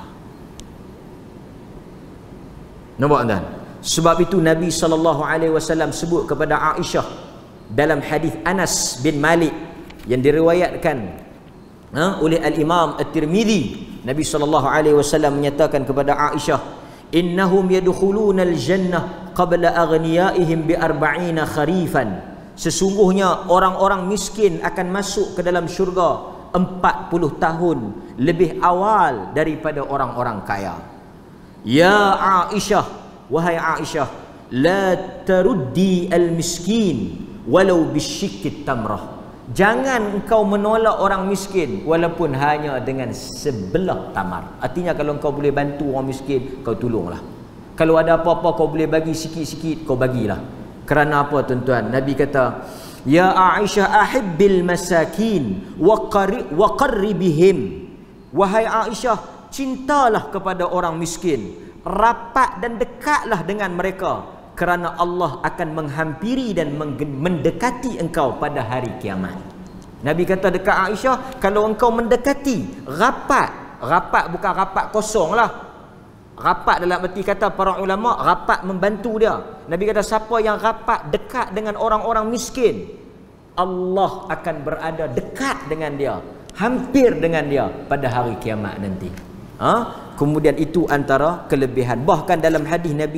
S1: Nampak tak? Sebab itu Nabi SAW sebut kepada Aisyah dalam hadis Anas bin Malik yang diriwayatkan oleh Al-Imam At-Tirmizi. Nabi SAW menyatakan kepada Aisyah, innahum yadkhuluna al-jannah qabla aghniyaihim bi 40 kharifan. Sesungguhnya orang-orang miskin akan masuk ke dalam syurga 40 tahun lebih awal daripada orang-orang kaya. Ya Aisyah, wahai Aisyah, la taruddi al-miskin walau bisyikit tamrah. Jangan engkau menolak orang miskin walaupun hanya dengan sebelah tamar. Artinya kalau engkau boleh bantu orang miskin, kau tolonglah. Kalau ada apa-apa kau boleh bagi sikit-sikit, kau bagilah. Kerana apa tuan-tuan? Nabi kata, ya Aisyah ahibbil masakin wa qarribihim. Wahai Aisyah, cintalah kepada orang miskin, rapat dan dekatlah dengan mereka, kerana Allah akan menghampiri dan mendekati engkau pada hari kiamat. Nabi kata dekat Aisyah, kalau engkau mendekati rapat bukan rapat kosong lah. Rapat dalam arti kata para ulama, rapat membantu dia. Nabi kata siapa yang rapat dekat dengan orang-orang miskin, Allah akan berada dekat dengan dia, hampir dengan dia pada hari kiamat nanti. Kemudian itu antara kelebihan. Bahkan dalam hadis Nabi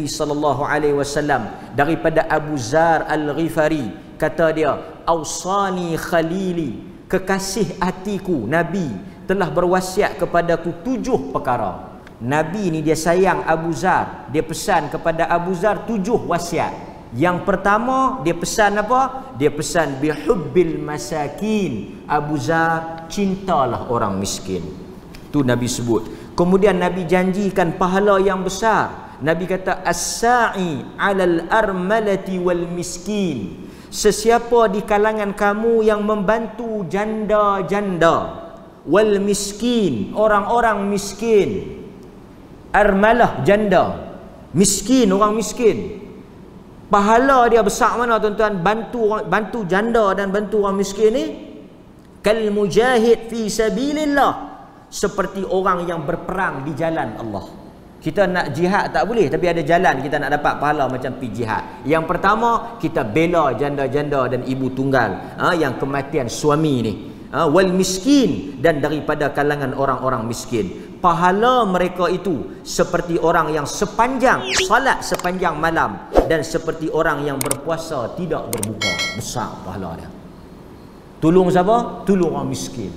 S1: SAW daripada Abu Zar Al-Ghifari, kata dia, ausani khalili, kekasih hatiku Nabi telah berwasiat kepadaku 7 perkara. Nabi ni dia sayang Abu Zar, dia pesan kepada Abu Zar 7 wasiat. Yang pertama dia pesan apa? Dia pesan bihubbil masakin. Abu Zar, cintalah orang miskin. Tu Nabi sebut. Kemudian Nabi janjikan pahala yang besar. Nabi kata as-sa'i 'alal armalati wal miskin. Sesiapa di kalangan kamu yang membantu janda-janda, wal miskin, orang-orang miskin. Armalah janda, miskin orang miskin. Pahala dia besar mana tuan-tuan? Bantu janda dan bantu orang miskin ni kal mujahid fi sabilillah, seperti orang yang berperang di jalan Allah. Kita nak jihad tak boleh, tapi ada jalan kita nak dapat pahala macam pergi jihad. Yang pertama, kita bela janda-janda dan ibu tunggal yang kematian suami ni. Wal miskin, dan daripada kalangan orang-orang miskin. Pahala mereka itu seperti orang yang sepanjang salat sepanjang malam, dan seperti orang yang berpuasa tidak berbuka. Besar pahala dia. Tolong siapa? Tolong orang miskin.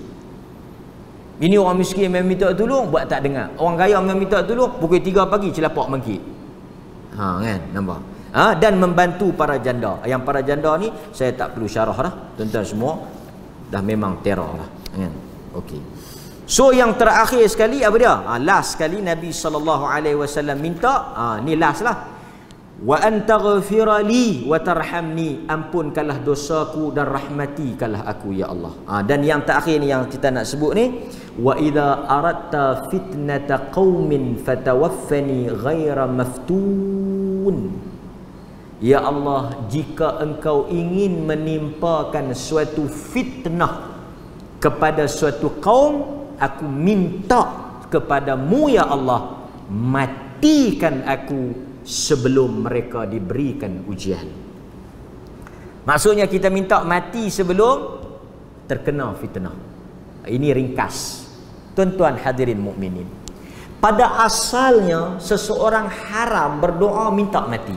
S1: Ini orang miskin yang minta tolong, buat tak dengar. Orang kaya yang minta tolong, pukul 3 pagi celapak mangkit. Kan, nampak? Dan membantu para janda. Yang para janda ni saya tak perlu syarah dah. Tuan-tuan semua dah memang teror lah. Kan? Okey. So yang terakhir sekali apa dia? Last sekali Nabi SAW minta, ni last lah. Wa antaghfira li wa tarhamni, ampunkanlah dosaku dan rahmatikanlah aku ya Allah. Dan yang terakhir ni yang kita nak sebut ni, wa idza aradta fitnata qaumin fatawaffani ghaira maftun. Ya Allah, jika engkau ingin menimpakan suatu fitnah kepada suatu kaum, aku minta kepadamu ya Allah, matikan aku sebelum mereka diberikan ujian. Maksudnya kita minta mati sebelum terkena fitnah. Ini ringkas. Tuan-tuan hadirin mukminin, pada asalnya seseorang haram berdoa minta mati.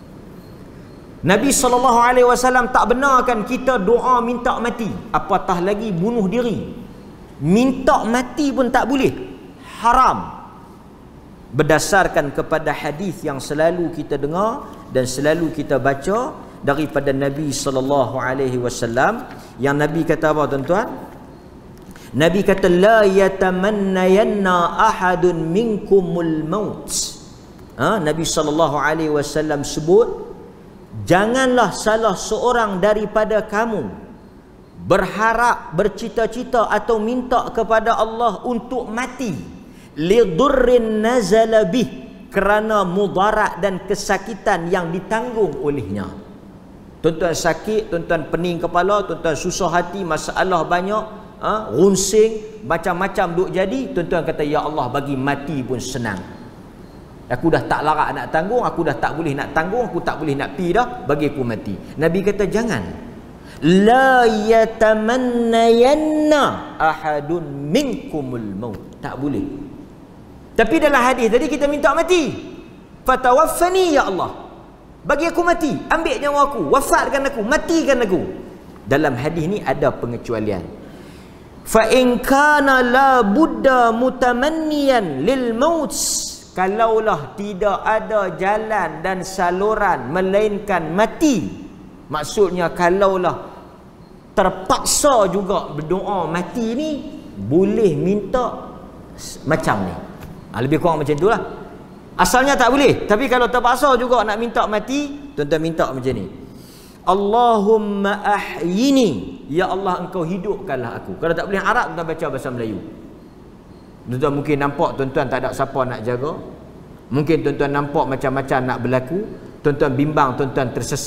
S1: Nabi SAW tak benarkan kita doa minta mati, apatah lagi bunuh diri. Minta mati pun tak boleh, haram. Berdasarkan kepada hadis yang selalu kita dengar dan selalu kita baca daripada Nabi SAW, yang Nabi kata apa tuan-tuan? Nabi kata la yatamannayanna ahadun minkumul maut. Nabi SAW sebut, janganlah salah seorang daripada kamu berharap, bercita-cita atau minta kepada Allah untuk mati, lidurrin nazala bih, kerana mudarat dan kesakitan yang ditanggung olehnya. Tuan-tuan sakit, tuan-tuan pening kepala, tuan-tuan susah hati, masalah banyak, runsing, macam-macam duk jadi, tuan-tuan kata ya Allah bagi mati pun senang. Aku dah tak larat nak tanggung, aku dah tak boleh nak tanggung, aku tak boleh nak pi dah, bagi aku mati. Nabi kata jangan. La yatamannayanna ahadun minkumul maut. Tak boleh. Tapi dalam hadis tadi kita minta mati. Fatawaffani ya Allah, bagi aku mati, ambil nyawa aku, wafatkan aku, matikan aku. Dalam hadis ni ada pengecualian. Fa in kana la budda mutamanniyan lil maut, kalaulah tidak ada jalan dan saluran melainkan mati. Maksudnya kalaulah terpaksa juga berdoa mati ni, boleh minta macam ni. Lebih kurang macam itulah. Asalnya tak boleh, tapi kalau terpaksa juga nak minta mati, tuan-tuan minta macam ni. Allahumma ahyini, ya Allah engkau hidupkanlah aku. Kalau tak boleh Arab, tuan baca bahasa Melayu. Tuan-tuan mungkin nampak tuan-tuan tak ada siapa nak jaga. Mungkin tuan-tuan nampak macam-macam nak berlaku. Tuan-tuan bimbang, tuan-tuan tersesat.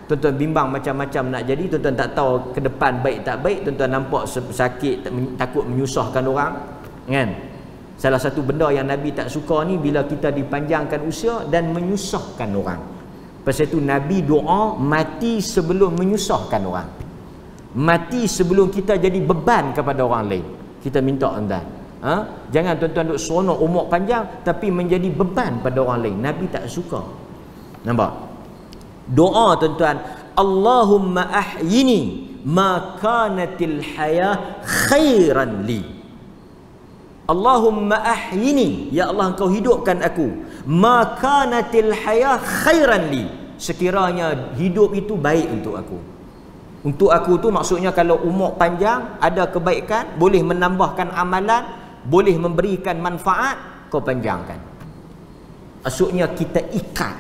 S1: Tuan-tuan bimbang macam-macam nak jadi, tuan-tuan tak tahu ke depan baik tak baik, tuan-tuan nampak sakit, takut menyusahkan orang, kan? Salah satu benda yang Nabi tak suka ni bila kita dipanjangkan usia dan menyusahkan orang. Pasal itu Nabi doa mati sebelum menyusahkan orang. Mati sebelum kita jadi beban kepada orang lain. Kita minta tuan-tuan. Jangan tuan-tuan duk seronok umur panjang tapi menjadi beban pada orang lain. Nabi tak suka. Nampak? Doa tuan-tuan, Allahumma ahyini ma kanatil hayah khairan li. Allahumma ahyini, ya Allah engkau hidupkan aku, ma kanatil hayah khairan li, sekiranya hidup itu baik untuk aku. Untuk aku tu maksudnya kalau umur panjang, ada kebaikan, boleh menambahkan amalan, boleh memberikan manfaat, kau panjangkan. Maksudnya kita ikat.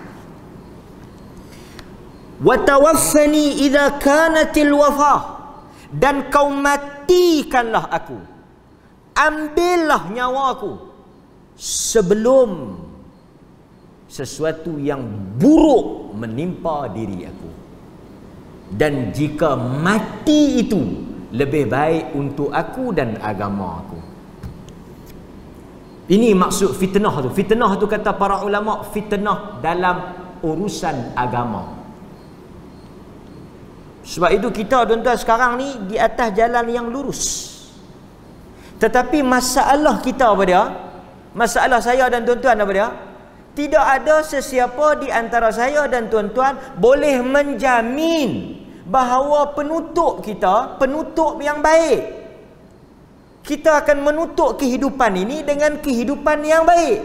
S1: Wa tawaffani idza kanatil wafah, dan kau matikanlah aku, ambillah nyawaku sebelum sesuatu yang buruk menimpa diri aku. Dan jika mati itu lebih baik untuk aku dan agama aku. Ini maksud fitnah tu. Fitnah tu kata para ulama, fitnah dalam urusan agama. Sebab itu kita tuan-tuan sekarang ni di atas jalan yang lurus. Tetapi masalah kita apa dia? Masalah saya dan tuan-tuan apa dia? Tidak ada sesiapa di antara saya dan tuan-tuan boleh menjamin bahawa penutup kita penutup yang baik. Kita akan menutup kehidupan ini dengan kehidupan yang baik.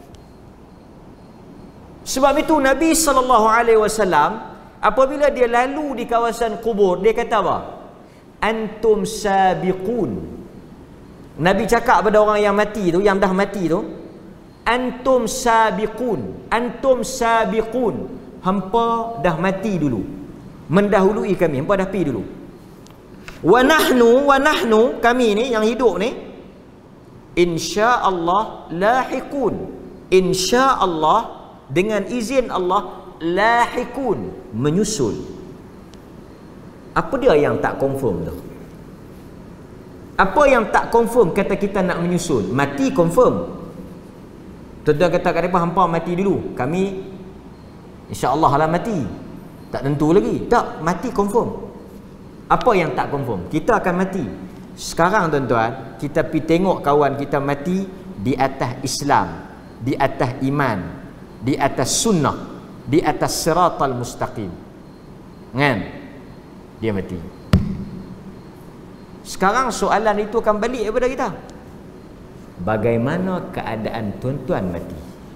S1: Sebab itu Nabi SAW apabila dia lalu di kawasan kubur, dia kata apa? Antum sabiqun. Nabi cakap pada orang yang mati tu, yang dah mati tu, antum sabiqun, antum sabiqun, hampa dah mati dulu, mendahului kami, hampa dah pergi dulu. Wa nahnu, kami ni yang hidup ni, insya-Allah lahiqun, insya-Allah dengan izin Allah, lahiqun, menyusul. Apa dia yang tak confirm tu? Apa yang tak confirm kata kita nak menyusul? Mati confirm. Tuan-tuan kata kat depan hampa mati dulu, kami insya-Allah lah mati. Tak tentu lagi. Tak, mati confirm. Apa yang tak confirm? Kita akan mati. Sekarang tuan-tuan, kita pergi tengok kawan kita mati di atas Islam, di atas iman, di atas sunnah, di atas siratal mustaqim. Kan? Dia mati. Sekarang soalan itu akan balik kepada kita. Bagaimana keadaan tuan-tuan mati?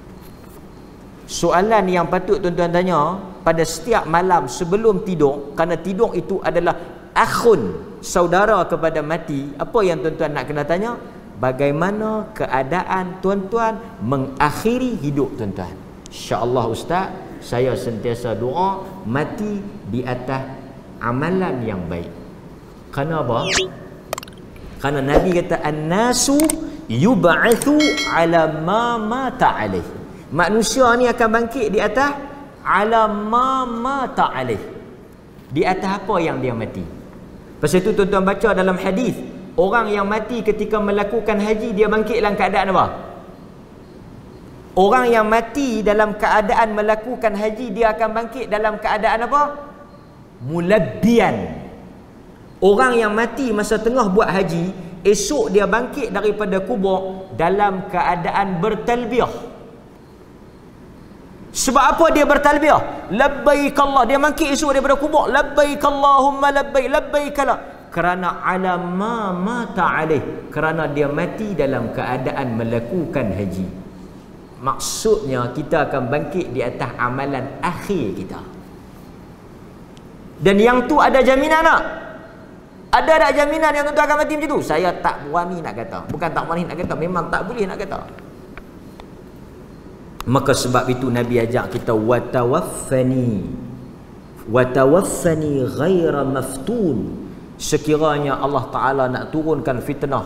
S1: Soalan yang patut tuan-tuan tanya pada setiap malam sebelum tidur, kerana tidur itu adalah akhun, saudara kepada mati. Apa yang tuan-tuan nak kena tanya? Bagaimana keadaan tuan-tuan mengakhiri hidup tuan-tuan? InsyaAllah Ustaz, saya sentiasa doa mati di atas amalan yang baik. Kerana apa? Kerana Nabi kata an-nasu yub'atsu ala ma mata alaih. Manusia ni akan bangkit di atas ala ma mata alaih. Di atas apa yang dia mati. Pasal itu tuan-tuan baca dalam hadis, orang yang mati ketika melakukan haji dia bangkit dalam keadaan apa? Orang yang mati dalam keadaan melakukan haji dia akan bangkit dalam keadaan apa? Mulabbiyan. Orang yang mati masa tengah buat haji, esok dia bangkit daripada kubur dalam keadaan bertalbiyah. Sebab apa dia bertalbiyah? Labbaik Allah. Dia bangkit esok daripada kubur, labbaik Allahumma labbaik, labbaik la. Kerana ala ma mata alaih, kerana dia mati dalam keadaan melakukan haji. Maksudnya kita akan bangkit di atas amalan akhir kita. Dan yang tu ada jaminan tak? Ada tak jaminan yang tuan-tuan akan mati macam tu? Saya tak berani nak kata. Bukan tak berani nak kata, memang tak boleh nak kata. Maka sebab itu Nabi ajak kita watawaffani ghaira maftun. Sekiranya Allah Ta'ala nak turunkan fitnah,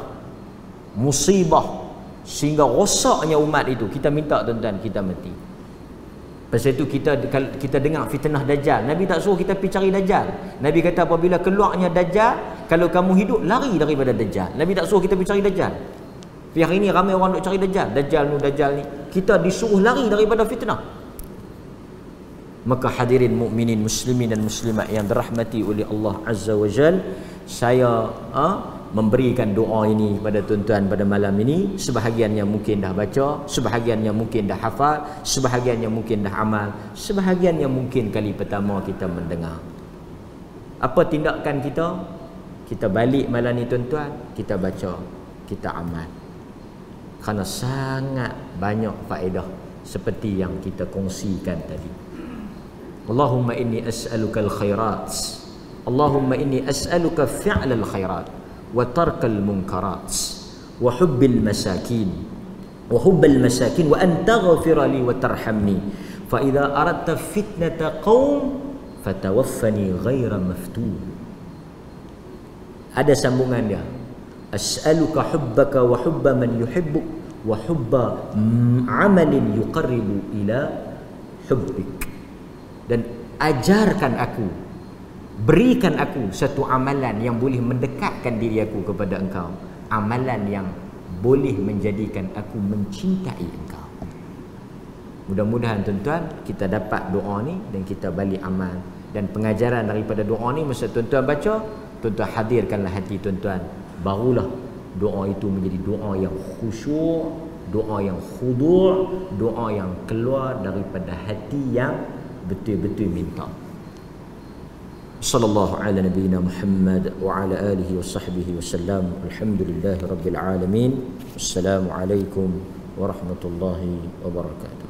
S1: musibah, sehingga rosaknya umat itu, kita minta tuan-tuan kita mati. Pasal itu kita dengar fitnah Dajjal. Nabi tak suruh kita pergi cari Dajjal. Nabi kata apabila keluarnya Dajjal, kalau kamu hidup, lari daripada Dajjal. Nabi tak suruh kita pergi cari Dajjal. Tapi hari ini ramai orang nak cari Dajjal. Dajjal ni. Kita disuruh lari daripada fitnah. Maka hadirin mukminin, muslimin dan muslimat yang dirahmati oleh Allah Azza wa Jal, saya memberikan doa ini pada tuan-tuan pada malam ini. Sebahagiannya mungkin dah baca, sebahagiannya mungkin dah hafal, sebahagiannya mungkin dah amal, sebahagiannya mungkin kali pertama kita mendengar. Apa tindakan kita? Kita balik malam ni tuan-tuan, kita baca, kita amal. Kerana sangat banyak faedah seperti yang kita kongsikan tadi. Allahumma inni as'aluka al-khairat. Allahumma inni as'aluka fi'lal khairat wa tarkal munkarat wa hubbil masakin wa an taghfira li wa tarhamni fa idza aradta fitnata qaum fatawaffani ghaira maftun. Ada sambungan dia. As'aluka hubbaka wa hubba man yuhibbuk wa hubba amalin yuqarribu ila hubbik. Dan ajarkan aku, berikan aku satu amalan yang boleh mendekatkan diri aku kepada engkau, amalan yang boleh menjadikan aku mencintai engkau. Mudah-mudahan tuan-tuan kita dapat doa ni dan kita balik amal. Dan pengajaran daripada doa ni masa tuan-tuan baca, tuan-tuan hadirkanlah hati tuan-tuan, barulah doa itu menjadi doa yang khusyuk, doa yang khudu', doa yang keluar daripada hati yang betul-betul minta. Sallallahu ala nabiyyina Muhammad wa ala alihi wa sahbihi wasallam. Alhamdulillahi rabbil alamin. Wassalamu alaikum warahmatullahi wabarakatuh.